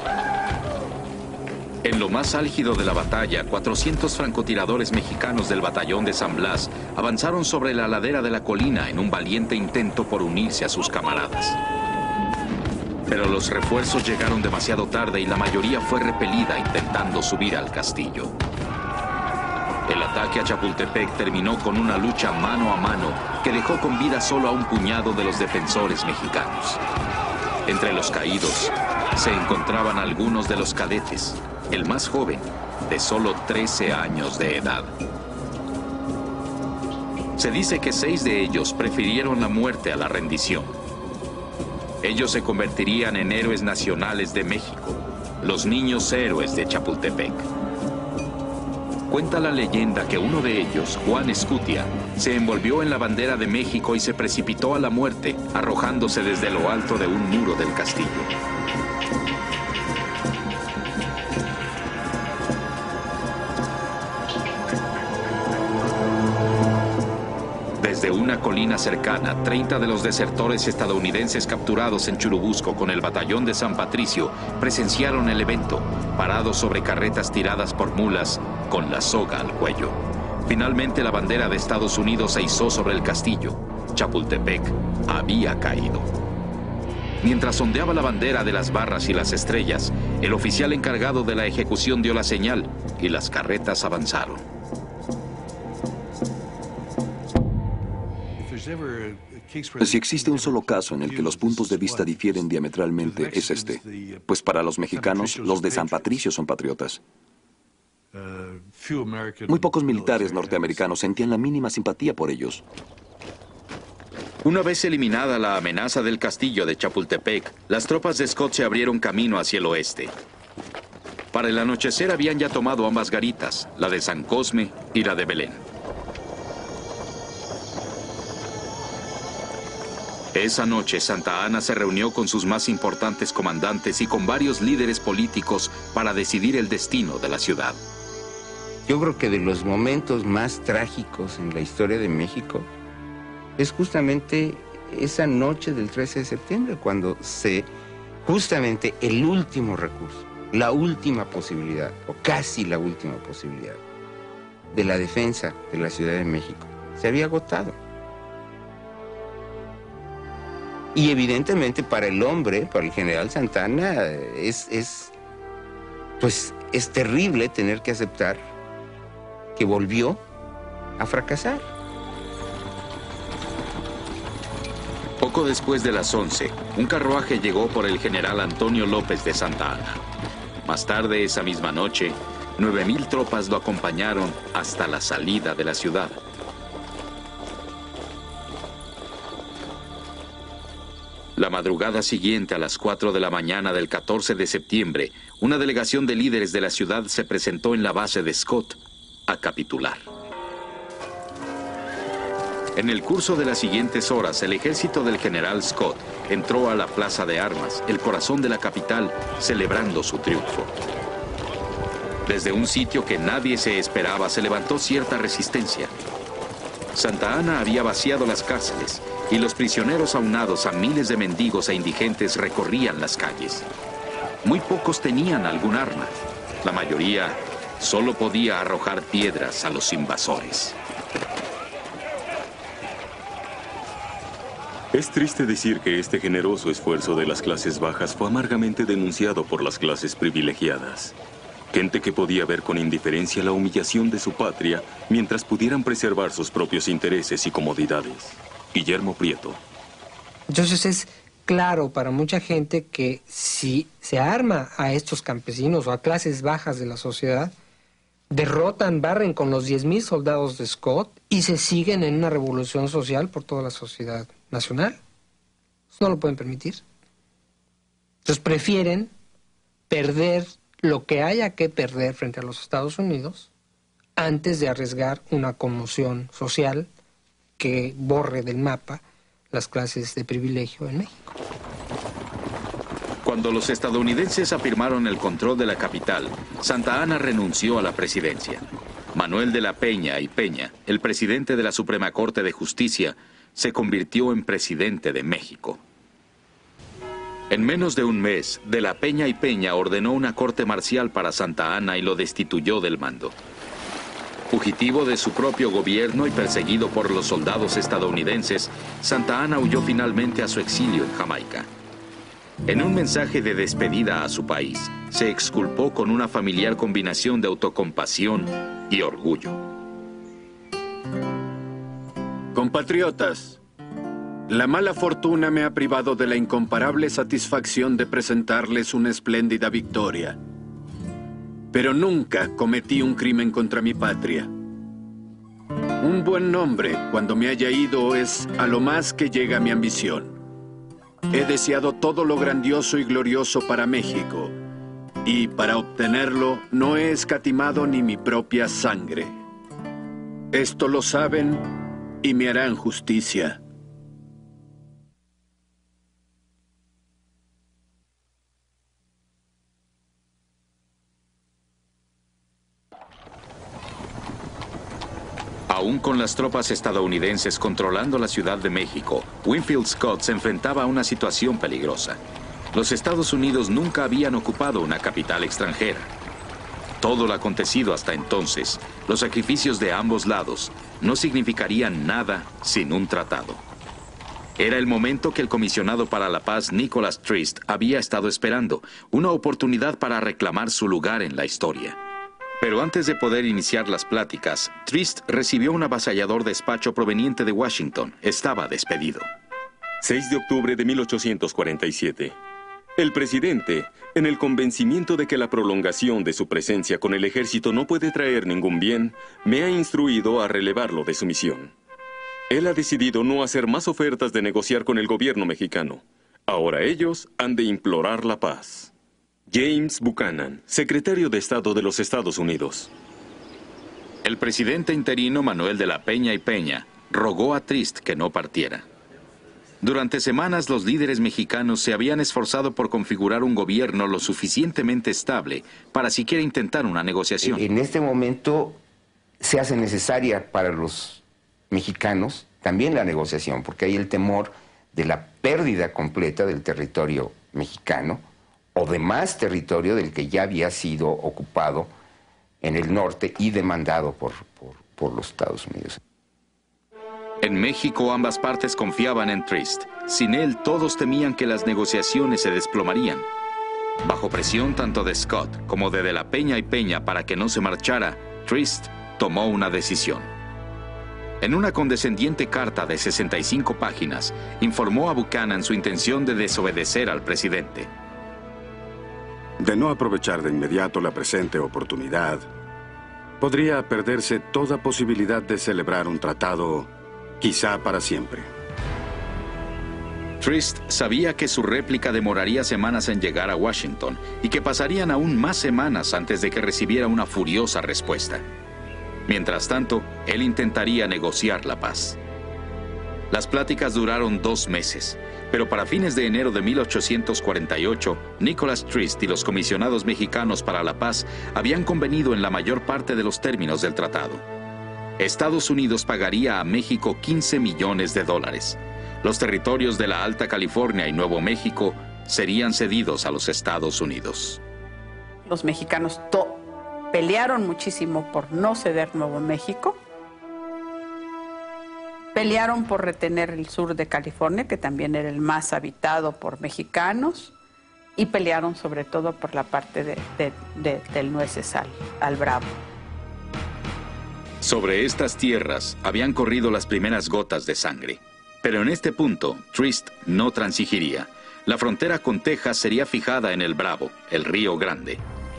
En lo más álgido de la batalla, 400 francotiradores mexicanos del batallón de San Blas avanzaron sobre la ladera de la colina en un valiente intento por unirse a sus camaradas. Pero los refuerzos llegaron demasiado tarde y la mayoría fue repelida intentando subir al castillo. El ataque a Chapultepec terminó con una lucha mano a mano que dejó con vida solo a un puñado de los defensores mexicanos. Entre los caídos se encontraban algunos de los cadetes, el más joven, de solo 13 años de edad. Se dice que 6 de ellos prefirieron la muerte a la rendición. Ellos se convertirían en héroes nacionales de México, los niños héroes de Chapultepec. Cuenta la leyenda que uno de ellos, Juan Escutia, se envolvió en la bandera de México y se precipitó a la muerte, arrojándose desde lo alto de un muro del castillo. Desde una colina cercana, 30 de los desertores estadounidenses capturados en Churubusco con el batallón de San Patricio presenciaron el evento, parados sobre carretas tiradas por mulas con la soga al cuello. Finalmente la bandera de Estados Unidos se izó sobre el castillo. Chapultepec había caído. Mientras ondeaba la bandera de las barras y las estrellas, el oficial encargado de la ejecución dio la señal y las carretas avanzaron. Si existe un solo caso en el que los puntos de vista difieren diametralmente, es este. Pues para los mexicanos, los de San Patricio son patriotas. Muy pocos militares norteamericanos sentían la mínima simpatía por ellos. Una vez eliminada la amenaza del castillo de Chapultepec, las tropas de Scott se abrieron camino hacia el oeste. Para el anochecer habían ya tomado ambas garitas, la de San Cosme y la de Belén. Esa noche, Santa Anna se reunió con sus más importantes comandantes y con varios líderes políticos para decidir el destino de la ciudad. Yo creo que de los momentos más trágicos en la historia de México es justamente esa noche del 13 de septiembre, cuando justamente el último recurso, la última posibilidad, o casi la última posibilidad, de la defensa de la Ciudad de México, se había agotado. Y evidentemente para el hombre, para el general Santa Anna, es terrible tener que aceptar que volvió a fracasar. Poco después de las 11, un carruaje llegó por el general Antonio López de Santa Anna. Más tarde esa misma noche, 9,000 tropas lo acompañaron hasta la salida de la ciudad. La madrugada siguiente, a las 4 de la mañana del 14 de septiembre, una delegación de líderes de la ciudad se presentó en la base de Scott a capitular. En el curso de las siguientes horas, el ejército del general Scott entró a la plaza de armas, el corazón de la capital, celebrando su triunfo. Desde un sitio que nadie se esperaba, se levantó cierta resistencia. Santa Anna había vaciado las cárceles y los prisioneros aunados a miles de mendigos e indigentes recorrían las calles. Muy pocos tenían algún arma. La mayoría solo podía arrojar piedras a los invasores. Es triste decir que este generoso esfuerzo de las clases bajas fue amargamente denunciado por las clases privilegiadas. Gente que podía ver con indiferencia la humillación de su patria mientras pudieran preservar sus propios intereses y comodidades. Guillermo Prieto. Entonces es claro para mucha gente que si se arma a estos campesinos o a clases bajas de la sociedad, derrotan, barren con los 10,000 soldados de Scott y se siguen en una revolución social por toda la sociedad nacional. Eso no lo pueden permitir. Entonces prefieren perder lo que haya que perder frente a los Estados Unidos antes de arriesgar una conmoción social que borre del mapa las clases de privilegio en México. Cuando los estadounidenses afirmaron el control de la capital, Santa Anna renunció a la presidencia. Manuel de la Peña y Peña, el presidente de la Suprema Corte de Justicia, se convirtió en presidente de México. En menos de un mes, de la Peña y Peña ordenó una corte marcial para Santa Anna y lo destituyó del mando. Fugitivo de su propio gobierno y perseguido por los soldados estadounidenses, Santa Anna huyó finalmente a su exilio en Jamaica. En un mensaje de despedida a su país, se exculpó con una familiar combinación de autocompasión y orgullo. Compatriotas, la mala fortuna me ha privado de la incomparable satisfacción de presentarles una espléndida victoria. Pero nunca cometí un crimen contra mi patria. Un buen nombre, cuando me haya ido, es a lo más que llega mi ambición. He deseado todo lo grandioso y glorioso para México, y para obtenerlo no he escatimado ni mi propia sangre. Esto lo saben y me harán justicia. Aún con las tropas estadounidenses controlando la Ciudad de México, Winfield Scott se enfrentaba a una situación peligrosa. Los Estados Unidos nunca habían ocupado una capital extranjera. Todo lo acontecido hasta entonces, los sacrificios de ambos lados, no significarían nada sin un tratado. Era el momento que el comisionado para la paz, Nicholas Trist, había estado esperando, una oportunidad para reclamar su lugar en la historia. Pero antes de poder iniciar las pláticas, Trist recibió un avasallador despacho proveniente de Washington. Estaba despedido. 6 de octubre de 1847. El presidente, en el convencimiento de que la prolongación de su presencia con el ejército no puede traer ningún bien, me ha instruido a relevarlo de su misión. Él ha decidido no hacer más ofertas de negociar con el gobierno mexicano. Ahora ellos han de implorar la paz. James Buchanan, secretario de Estado de los Estados Unidos. El presidente interino Manuel de la Peña y Peña rogó a Trist que no partiera. Durante semanas los líderes mexicanos se habían esforzado por configurar un gobierno lo suficientemente estable para siquiera intentar una negociación. En este momento se hace necesaria para los mexicanos también la negociación, porque hay el temor de la pérdida completa del territorio mexicano o de más territorio del que ya había sido ocupado en el norte y demandado por los Estados Unidos. En México ambas partes confiaban en Trist. Sin él todos temían que las negociaciones se desplomarían. Bajo presión tanto de Scott como de la Peña y Peña para que no se marchara, Trist tomó una decisión. En una condescendiente carta de 65 páginas, informó a Buchanan su intención de desobedecer al presidente. De no aprovechar de inmediato la presente oportunidad, podría perderse toda posibilidad de celebrar un tratado, quizá para siempre. Trist sabía que su réplica demoraría semanas en llegar a Washington y que pasarían aún más semanas antes de que recibiera una furiosa respuesta. Mientras tanto, él intentaría negociar la paz. Las pláticas duraron 2 meses, pero para fines de enero de 1848, Nicholas Trist y los comisionados mexicanos para la paz habían convenido en la mayor parte de los términos del tratado. Estados Unidos pagaría a México $15 millones. Los territorios de la Alta California y Nuevo México serían cedidos a los Estados Unidos. Los mexicanos pelearon muchísimo por no ceder Nuevo México. Pelearon por retener el sur de California, que también era el más habitado por mexicanos. Y pelearon sobre todo por la parte del Nueces al Bravo. Sobre estas tierras habían corrido las primeras gotas de sangre. Pero en este punto, Trist no transigiría. La frontera con Texas sería fijada en el Bravo, el Río Grande.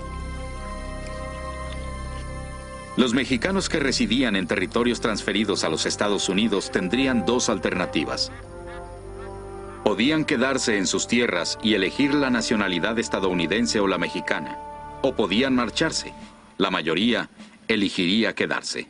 Los mexicanos que residían en territorios transferidos a los Estados Unidos tendrían 2 alternativas. Podían quedarse en sus tierras y elegir la nacionalidad estadounidense o la mexicana, o podían marcharse. La mayoría elegiría quedarse.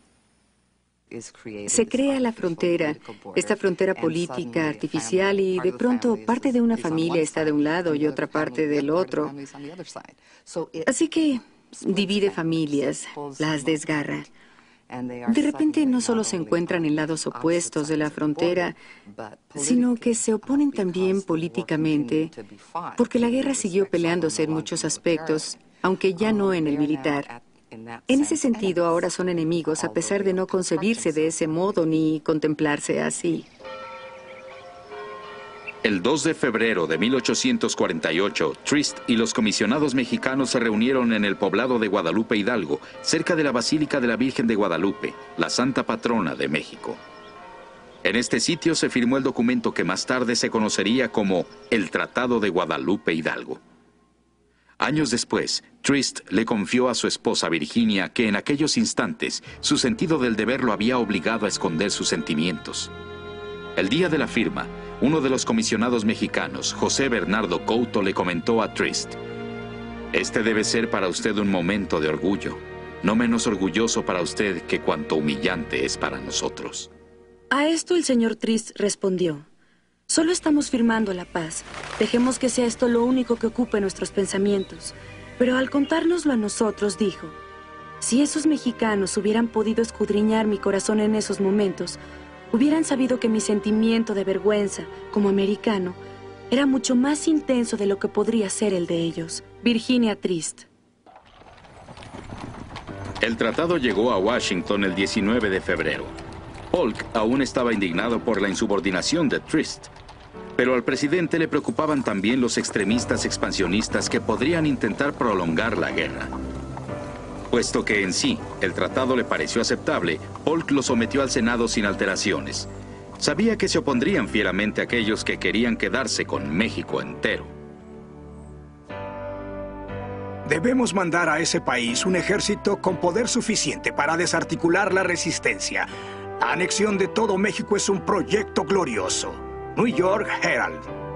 Se crea la frontera, esta frontera política artificial, y de pronto parte de una familia está de un lado y otra parte del otro. Así que divide familias, las desgarra. De repente no solo se encuentran en lados opuestos de la frontera, sino que se oponen también políticamente, porque la guerra siguió peleándose en muchos aspectos, aunque ya no en el militar. En ese sentido, ahora son enemigos, a pesar de no concebirse de ese modo ni contemplarse así. El 2 de febrero de 1848, Trist y los comisionados mexicanos se reunieron en el poblado de Guadalupe Hidalgo, cerca de la Basílica de la Virgen de Guadalupe, la santa patrona de México. En este sitio se firmó el documento que más tarde se conocería como el Tratado de Guadalupe Hidalgo. Años después, Trist le confió a su esposa Virginia que en aquellos instantes su sentido del deber lo había obligado a esconder sus sentimientos. El día de la firma, uno de los comisionados mexicanos, José Bernardo Couto, le comentó a Trist: «Este debe ser para usted un momento de orgullo, no menos orgulloso para usted que cuanto humillante es para nosotros». A esto el señor Trist respondió: «Solo estamos firmando la paz. Dejemos que sea esto lo único que ocupe nuestros pensamientos». Pero al contárnoslo a nosotros, dijo: «Si esos mexicanos hubieran podido escudriñar mi corazón en esos momentos, hubieran sabido que mi sentimiento de vergüenza, como americano, era mucho más intenso de lo que podría ser el de ellos». Virginia Trist. El tratado llegó a Washington el 19 de febrero. Polk aún estaba indignado por la insubordinación de Trist, pero al presidente le preocupaban también los extremistas expansionistas que podrían intentar prolongar la guerra. Puesto que en sí el tratado le pareció aceptable, Polk lo sometió al Senado sin alteraciones. Sabía que se opondrían fieramente a aquellos que querían quedarse con México entero. Debemos mandar a ese país un ejército con poder suficiente para desarticular la resistencia. La anexión de todo México es un proyecto glorioso. New York Herald.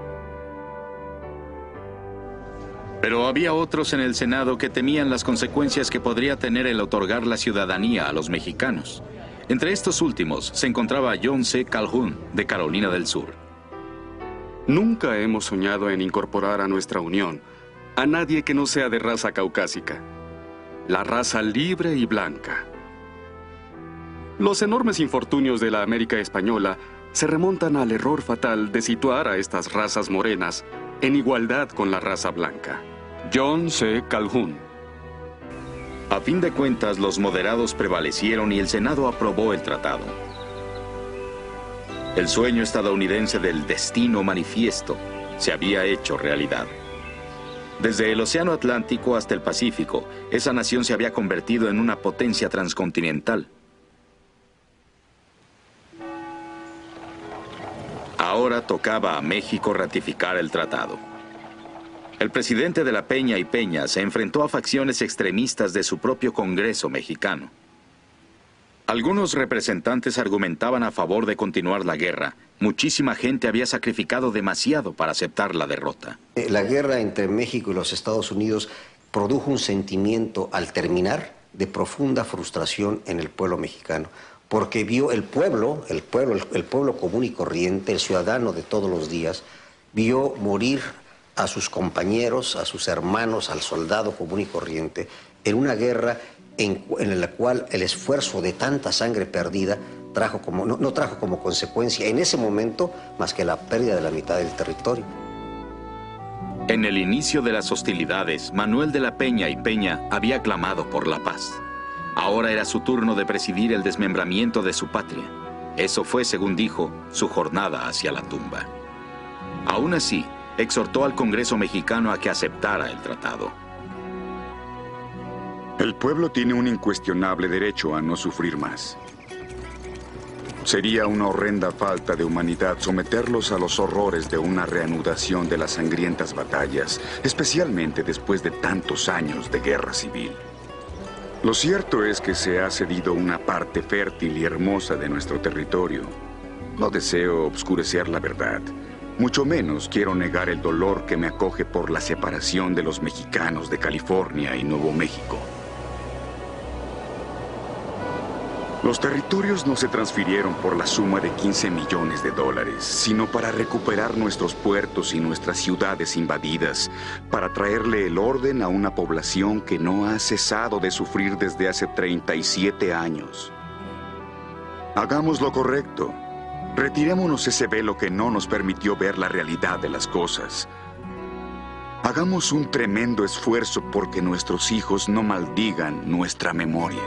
Pero había otros en el Senado que temían las consecuencias que podría tener el otorgar la ciudadanía a los mexicanos. Entre estos últimos se encontraba John C. Calhoun, de Carolina del Sur. Nunca hemos soñado en incorporar a nuestra unión a nadie que no sea de raza caucásica, la raza libre y blanca. Los enormes infortunios de la América española se remontan al error fatal de situar a estas razas morenas en igualdad con la raza blanca. John C. Calhoun. A fin de cuentas, los moderados prevalecieron y el Senado aprobó el tratado. El sueño estadounidense del destino manifiesto se había hecho realidad. Desde el Océano Atlántico hasta el Pacífico, esa nación se había convertido en una potencia transcontinental. Ahora tocaba a México ratificar el tratado. El presidente de la Peña y Peña se enfrentó a facciones extremistas de su propio Congreso mexicano. Algunos representantes argumentaban a favor de continuar la guerra. Muchísima gente había sacrificado demasiado para aceptar la derrota. La guerra entre México y los Estados Unidos produjo un sentimiento, al terminar, de profunda frustración en el pueblo mexicano, porque vio el pueblo común y corriente, el ciudadano de todos los días, vio morir a sus compañeros, a sus hermanos, al soldado común y corriente, en una guerra en la cual el esfuerzo de tanta sangre perdida no trajo como consecuencia en ese momento más que la pérdida de la mitad del territorio. En el inicio de las hostilidades, Manuel de la Peña y Peña había clamado por la paz. Ahora era su turno de presidir el desmembramiento de su patria. Eso fue, según dijo, su jornada hacia la tumba. Aún así, exhortó al Congreso mexicano a que aceptara el tratado. El pueblo tiene un incuestionable derecho a no sufrir más. Sería una horrenda falta de humanidad someterlos a los horrores de una reanudación de las sangrientas batallas, especialmente después de tantos años de guerra civil. Lo cierto es que se ha cedido una parte fértil y hermosa de nuestro territorio. No deseo obscurecer la verdad. Mucho menos quiero negar el dolor que me acoge por la separación de los mexicanos de California y Nuevo México. Los territorios no se transfirieron por la suma de $15 millones, sino para recuperar nuestros puertos y nuestras ciudades invadidas, para traerle el orden a una población que no ha cesado de sufrir desde hace 37 años. Hagamos lo correcto. Retirémonos ese velo que no nos permitió ver la realidad de las cosas. Hagamos un tremendo esfuerzo porque nuestros hijos no maldigan nuestra memoria.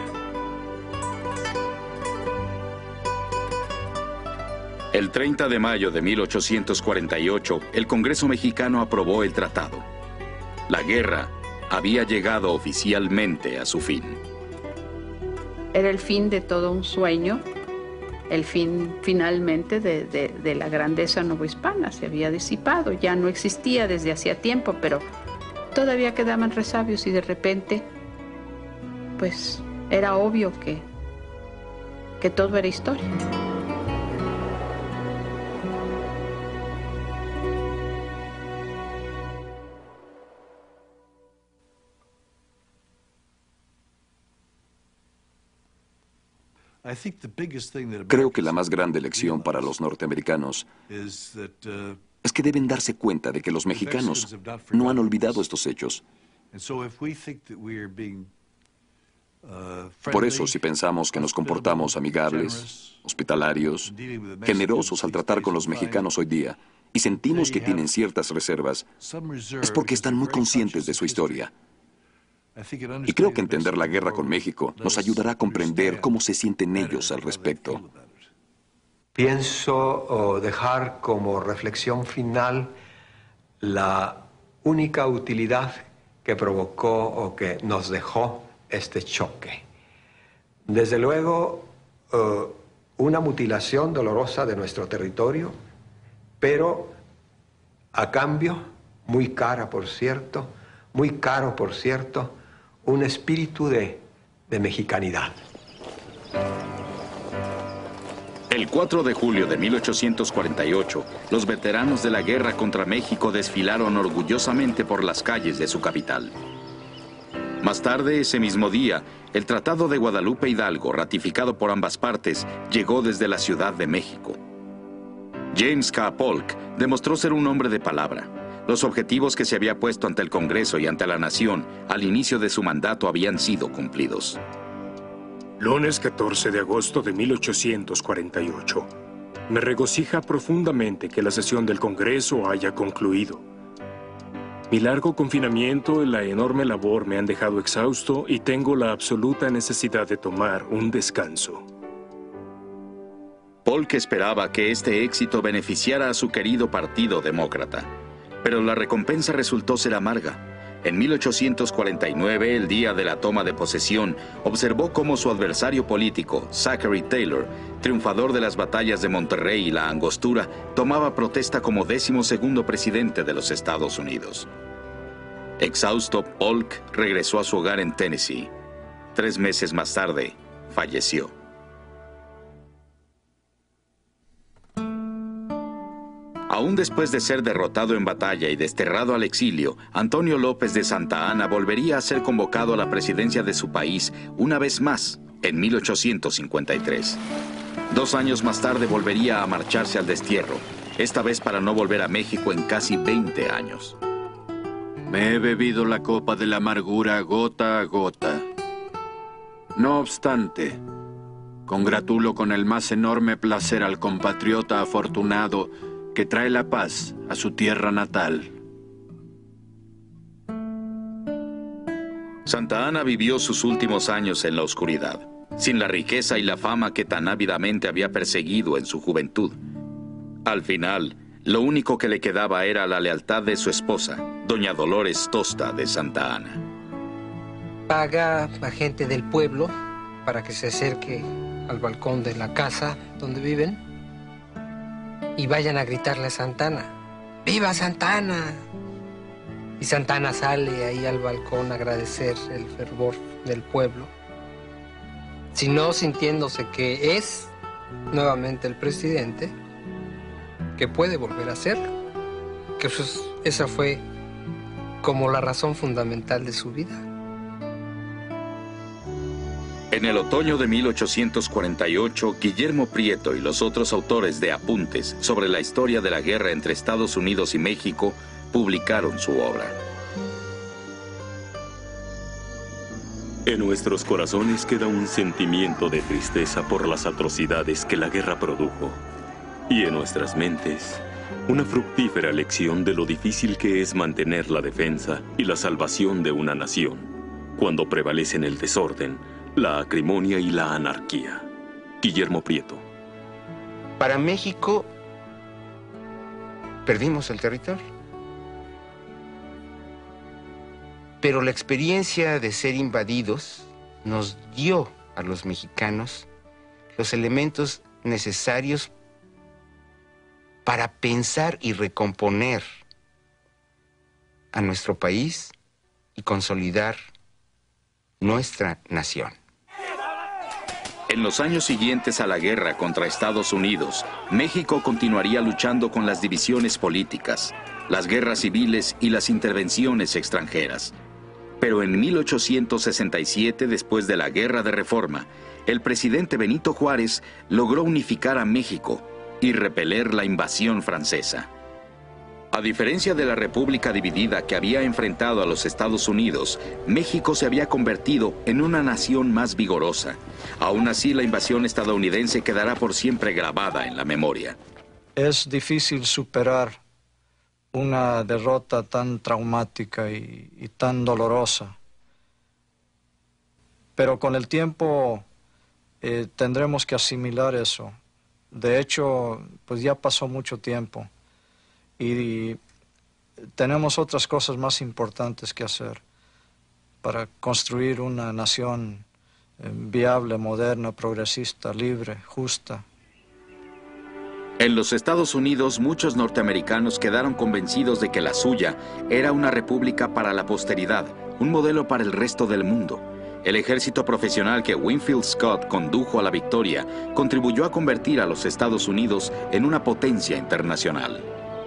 El 30 de mayo de 1848, el Congreso mexicano aprobó el tratado. La guerra había llegado oficialmente a su fin. Era el fin de todo un sueño, el fin finalmente de la grandeza novohispana. Se había disipado, ya no existía desde hacía tiempo, pero todavía quedaban resabios y de repente, pues era obvio que todo era historia. Creo que la más grande lección para los norteamericanos es que deben darse cuenta de que los mexicanos no han olvidado estos hechos. Por eso, si pensamos que nos comportamos amigables, hospitalarios, generosos al tratar con los mexicanos hoy día, y sentimos que tienen ciertas reservas, es porque están muy conscientes de su historia. Y creo que entender la guerra con México nos ayudará a comprender cómo se sienten ellos al respecto. pienso dejar como reflexión final la única utilidad que provocó o que nos dejó este choque. Desde luego, una mutilación dolorosa de nuestro territorio, pero a cambio, muy caro por cierto, un espíritu de mexicanidad. El 4 de julio de 1848, los veteranos de la guerra contra México desfilaron orgullosamente por las calles de su capital. Más tarde, ese mismo día, el Tratado de Guadalupe Hidalgo, ratificado por ambas partes, llegó desde la Ciudad de México. James K. Polk demostró ser un hombre de palabra. Los objetivos que se había puesto ante el Congreso y ante la nación al inicio de su mandato habían sido cumplidos. Lunes 14 de agosto de 1848. Me regocija profundamente que la sesión del Congreso haya concluido. Mi largo confinamiento y la enorme labor me han dejado exhausto y tengo la absoluta necesidad de tomar un descanso. Polk esperaba que este éxito beneficiara a su querido partido demócrata, pero la recompensa resultó ser amarga. En 1849, el día de la toma de posesión, observó cómo su adversario político, Zachary Taylor, triunfador de las batallas de Monterrey y la Angostura, tomaba protesta como 12º presidente de los Estados Unidos. Exhausto, Polk regresó a su hogar en Tennessee. 3 meses más tarde, falleció. Aún después de ser derrotado en batalla y desterrado al exilio, Antonio López de Santa Anna volvería a ser convocado a la presidencia de su país una vez más, en 1853. 2 años más tarde volvería a marcharse al destierro, esta vez para no volver a México en casi 20 años. Me he bebido la copa de la amargura gota a gota. No obstante, congratulo con el más enorme placer al compatriota afortunado que trae la paz a su tierra natal. Santa Anna vivió sus últimos años en la oscuridad, sin la riqueza y la fama que tan ávidamente había perseguido en su juventud. Al final, lo único que le quedaba era la lealtad de su esposa, doña Dolores Tosta de Santa Anna. Paga a gente del pueblo para que se acerque al balcón de la casa donde viven y vayan a gritarle a Santa Anna: ¡Viva Santa Anna! Y Santa Anna sale ahí al balcón a agradecer el fervor del pueblo, sino sintiéndose que es nuevamente el presidente, que puede volver a hacerlo, que esa fue como la razón fundamental de su vida. En el otoño de 1848, Guillermo Prieto y los otros autores de apuntes sobre la historia de la guerra entre Estados Unidos y México publicaron su obra. En nuestros corazones queda un sentimiento de tristeza por las atrocidades que la guerra produjo, y en nuestras mentes una fructífera lección de lo difícil que es mantener la defensa y la salvación de una nación cuando prevalecen el desorden, la acrimonia y la anarquía. Guillermo Prieto. Para México, perdimos el territorio. Pero la experiencia de ser invadidos nos dio a los mexicanos los elementos necesarios para pensar y recomponer a nuestro país y consolidar nuestra nación. En los años siguientes a la guerra contra Estados Unidos, México continuaría luchando con las divisiones políticas, las guerras civiles y las intervenciones extranjeras. Pero en 1867, después de la Guerra de Reforma, el presidente Benito Juárez logró unificar a México y repeler la invasión francesa. A diferencia de la República dividida que había enfrentado a los Estados Unidos, México se había convertido en una nación más vigorosa. Aún así, la invasión estadounidense quedará por siempre grabada en la memoria. Es difícil superar una derrota tan traumática y tan dolorosa. Pero con el tiempo tendremos que asimilar eso De hecho, pues ya pasó mucho tiempo y tenemos otras cosas más importantes que hacer para construir una nación viable, moderna, progresista, libre, justa. En los Estados Unidos, muchos norteamericanos quedaron convencidos de que la suya era una república para la posteridad, un modelo para el resto del mundo. El ejército profesional que Winfield Scott condujo a la victoria contribuyó a convertir a los Estados Unidos en una potencia internacional.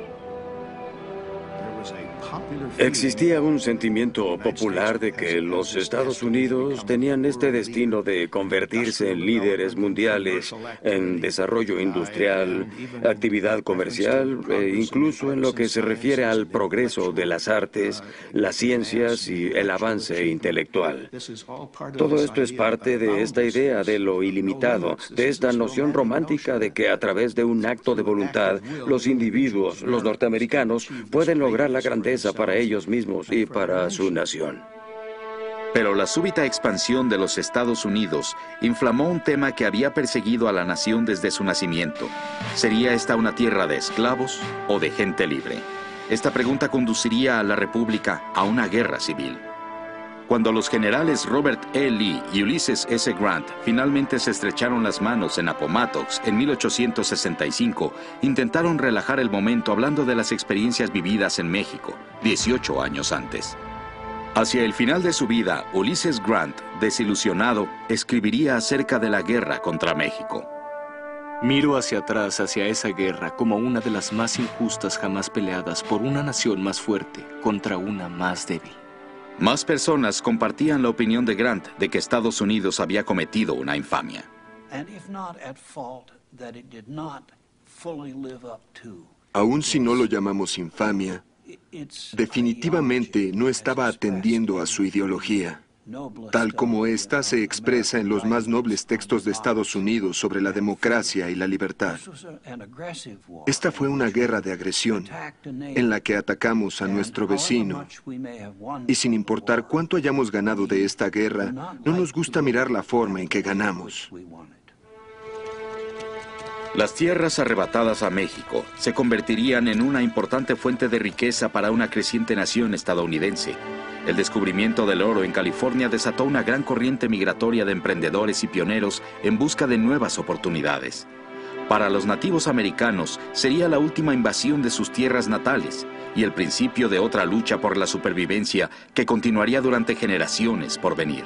Existía un sentimiento popular de que los Estados Unidos tenían este destino de convertirse en líderes mundiales en desarrollo industrial, actividad comercial e incluso en lo que se refiere al progreso de las artes, las ciencias y el avance intelectual. Todo esto es parte de esta idea de lo ilimitado, de esta noción romántica de que a través de un acto de voluntad, los individuos, los norteamericanos, pueden lograr la grandeza para ellos mismos y para su nación. Pero la súbita expansión de los Estados Unidos inflamó un tema que había perseguido a la nación desde su nacimiento. ¿Sería esta una tierra de esclavos o de gente libre? Esta pregunta conduciría a la República a una guerra civil. Cuando los generales Robert E. Lee y Ulysses S. Grant finalmente se estrecharon las manos en Appomattox en 1865, intentaron relajar el momento hablando de las experiencias vividas en México, 18 años antes. Hacia el final de su vida, Ulysses Grant, desilusionado, escribiría acerca de la guerra contra México. Miro hacia atrás, hacia esa guerra, como una de las más injustas jamás peleadas por una nación más fuerte contra una más débil. Más personas compartían la opinión de Grant de que Estados Unidos había cometido una infamia. Aun si no lo llamamos infamia, definitivamente no estaba atendiendo a su ideología, tal como ésta se expresa en los más nobles textos de Estados Unidos sobre la democracia y la libertad. Esta fue una guerra de agresión en la que atacamos a nuestro vecino y sin importar cuánto hayamos ganado de esta guerra, no nos gusta mirar la forma en que ganamos. Las tierras arrebatadas a México se convertirían en una importante fuente de riqueza para una creciente nación estadounidense. El descubrimiento del oro en California desató una gran corriente migratoria de emprendedores y pioneros en busca de nuevas oportunidades. Para los nativos americanos sería la última invasión de sus tierras natales y el principio de otra lucha por la supervivencia que continuaría durante generaciones por venir.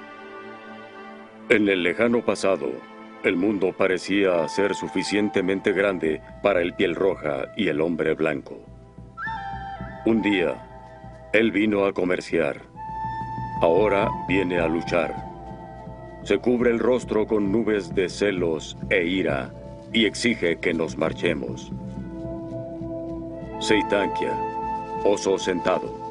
En el lejano pasado, el mundo parecía ser suficientemente grande para el piel roja y el hombre blanco. Un día, él vino a comerciar. Ahora viene a luchar. Se cubre el rostro con nubes de celos e ira y exige que nos marchemos. Seitanquia, oso sentado.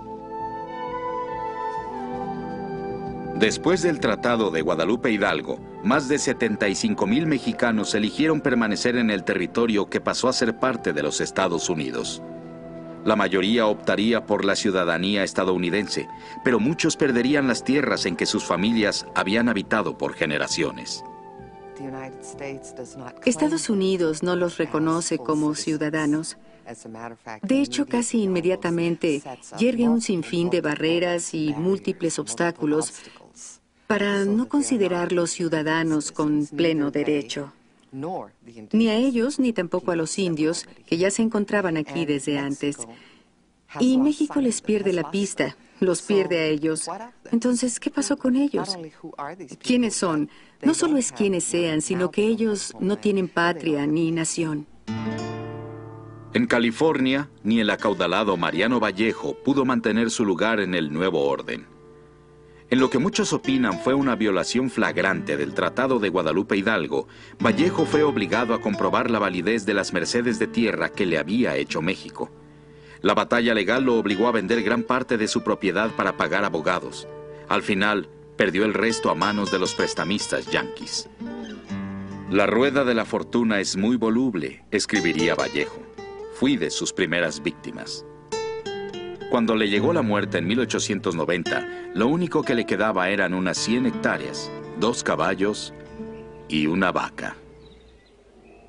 Después del Tratado de Guadalupe Hidalgo, más de 75,000 mexicanos eligieron permanecer en el territorio que pasó a ser parte de los Estados Unidos. La mayoría optaría por la ciudadanía estadounidense, pero muchos perderían las tierras en que sus familias habían habitado por generaciones. Estados Unidos no los reconoce como ciudadanos. De hecho, casi inmediatamente yergue un sinfín de barreras y múltiples obstáculos para no considerarlos ciudadanos con pleno derecho. Ni a ellos, ni tampoco a los indios, que ya se encontraban aquí desde antes. Y México les pierde la pista, los pierde a ellos. Entonces, ¿qué pasó con ellos? ¿Quiénes son? No solo es quiénes sean, sino que ellos no tienen patria ni nación. En California, ni el acaudalado Mariano Vallejo pudo mantener su lugar en el nuevo orden. En lo que muchos opinan fue una violación flagrante del Tratado de Guadalupe Hidalgo, Vallejo fue obligado a comprobar la validez de las mercedes de tierra que le había hecho México. La batalla legal lo obligó a vender gran parte de su propiedad para pagar abogados. Al final, perdió el resto a manos de los prestamistas yanquis. La rueda de la fortuna es muy voluble, escribiría Vallejo. Fui de sus primeras víctimas. Cuando le llegó la muerte en 1890, lo único que le quedaba eran unas 100 hectáreas, 2 caballos y una vaca.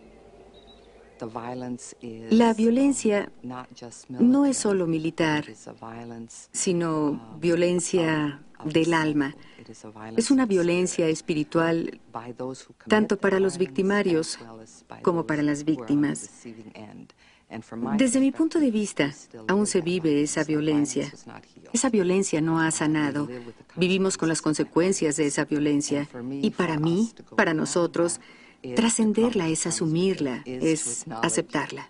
La violencia no es solo militar, sino violencia del alma. Es una violencia espiritual tanto para los victimarios como para las víctimas. Desde mi punto de vista, aún se vive esa violencia. Esa violencia no ha sanado. Vivimos con las consecuencias de esa violencia. Y para mí, para nosotros, trascenderla es asumirla, es aceptarla.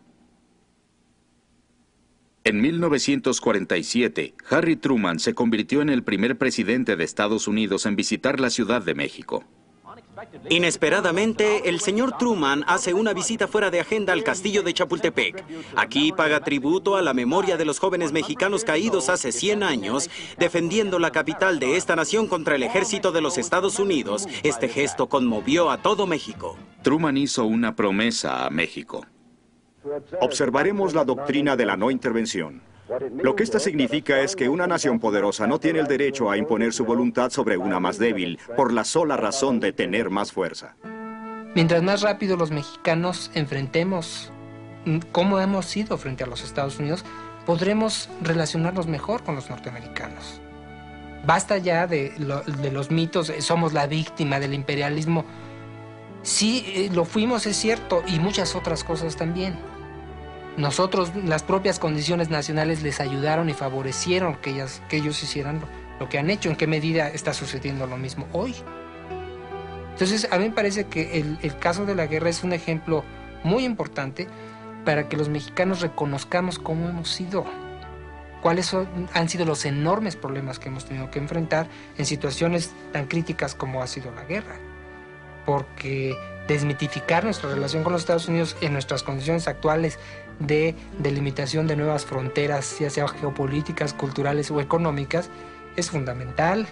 En 1947, Harry Truman se convirtió en el primer presidente de Estados Unidos en visitar la Ciudad de México. Inesperadamente, el señor Truman hace una visita fuera de agenda al castillo de Chapultepec. Aquí paga tributo a la memoria de los jóvenes mexicanos caídos hace 100 años, defendiendo la capital de esta nación contra el ejército de los Estados Unidos. Este gesto conmovió a todo México. Truman hizo una promesa a México. Observaremos la doctrina de la no intervención. Lo que esta significa es que una nación poderosa no tiene el derecho a imponer su voluntad sobre una más débil por la sola razón de tener más fuerza. Mientras más rápido los mexicanos enfrentemos cómo hemos sido frente a los Estados Unidos, podremos relacionarnos mejor con los norteamericanos. Basta ya de los mitos, somos la víctima del imperialismo. Sí, lo fuimos, es cierto, y muchas otras cosas también. Nosotros, las propias condiciones nacionales les ayudaron y favorecieron que ellos hicieran lo que han hecho. ¿En qué medida está sucediendo lo mismo hoy? Entonces, a mí me parece que el caso de la guerra es un ejemplo muy importante para que los mexicanos reconozcamos cómo hemos sido, cuáles han sido los enormes problemas que hemos tenido que enfrentar en situaciones tan críticas como ha sido la guerra. Porque desmitificar nuestra relación con los Estados Unidos en nuestras condiciones actuales de delimitación de nuevas fronteras, ya sea geopolíticas, culturales o económicas, es fundamental.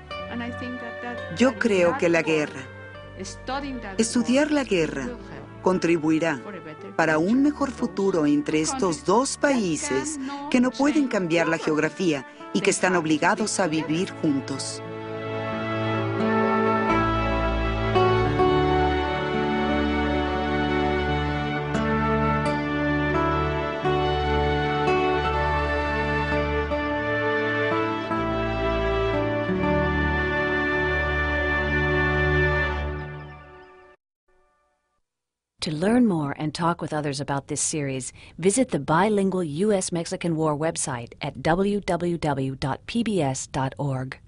Yo creo que la guerra, estudiar la guerra, contribuirá para un mejor futuro entre estos dos países que no pueden cambiar la geografía y que están obligados a vivir juntos. To learn more and talk with others about this series, visit the bilingual U.S.-Mexican War website at www.pbs.org.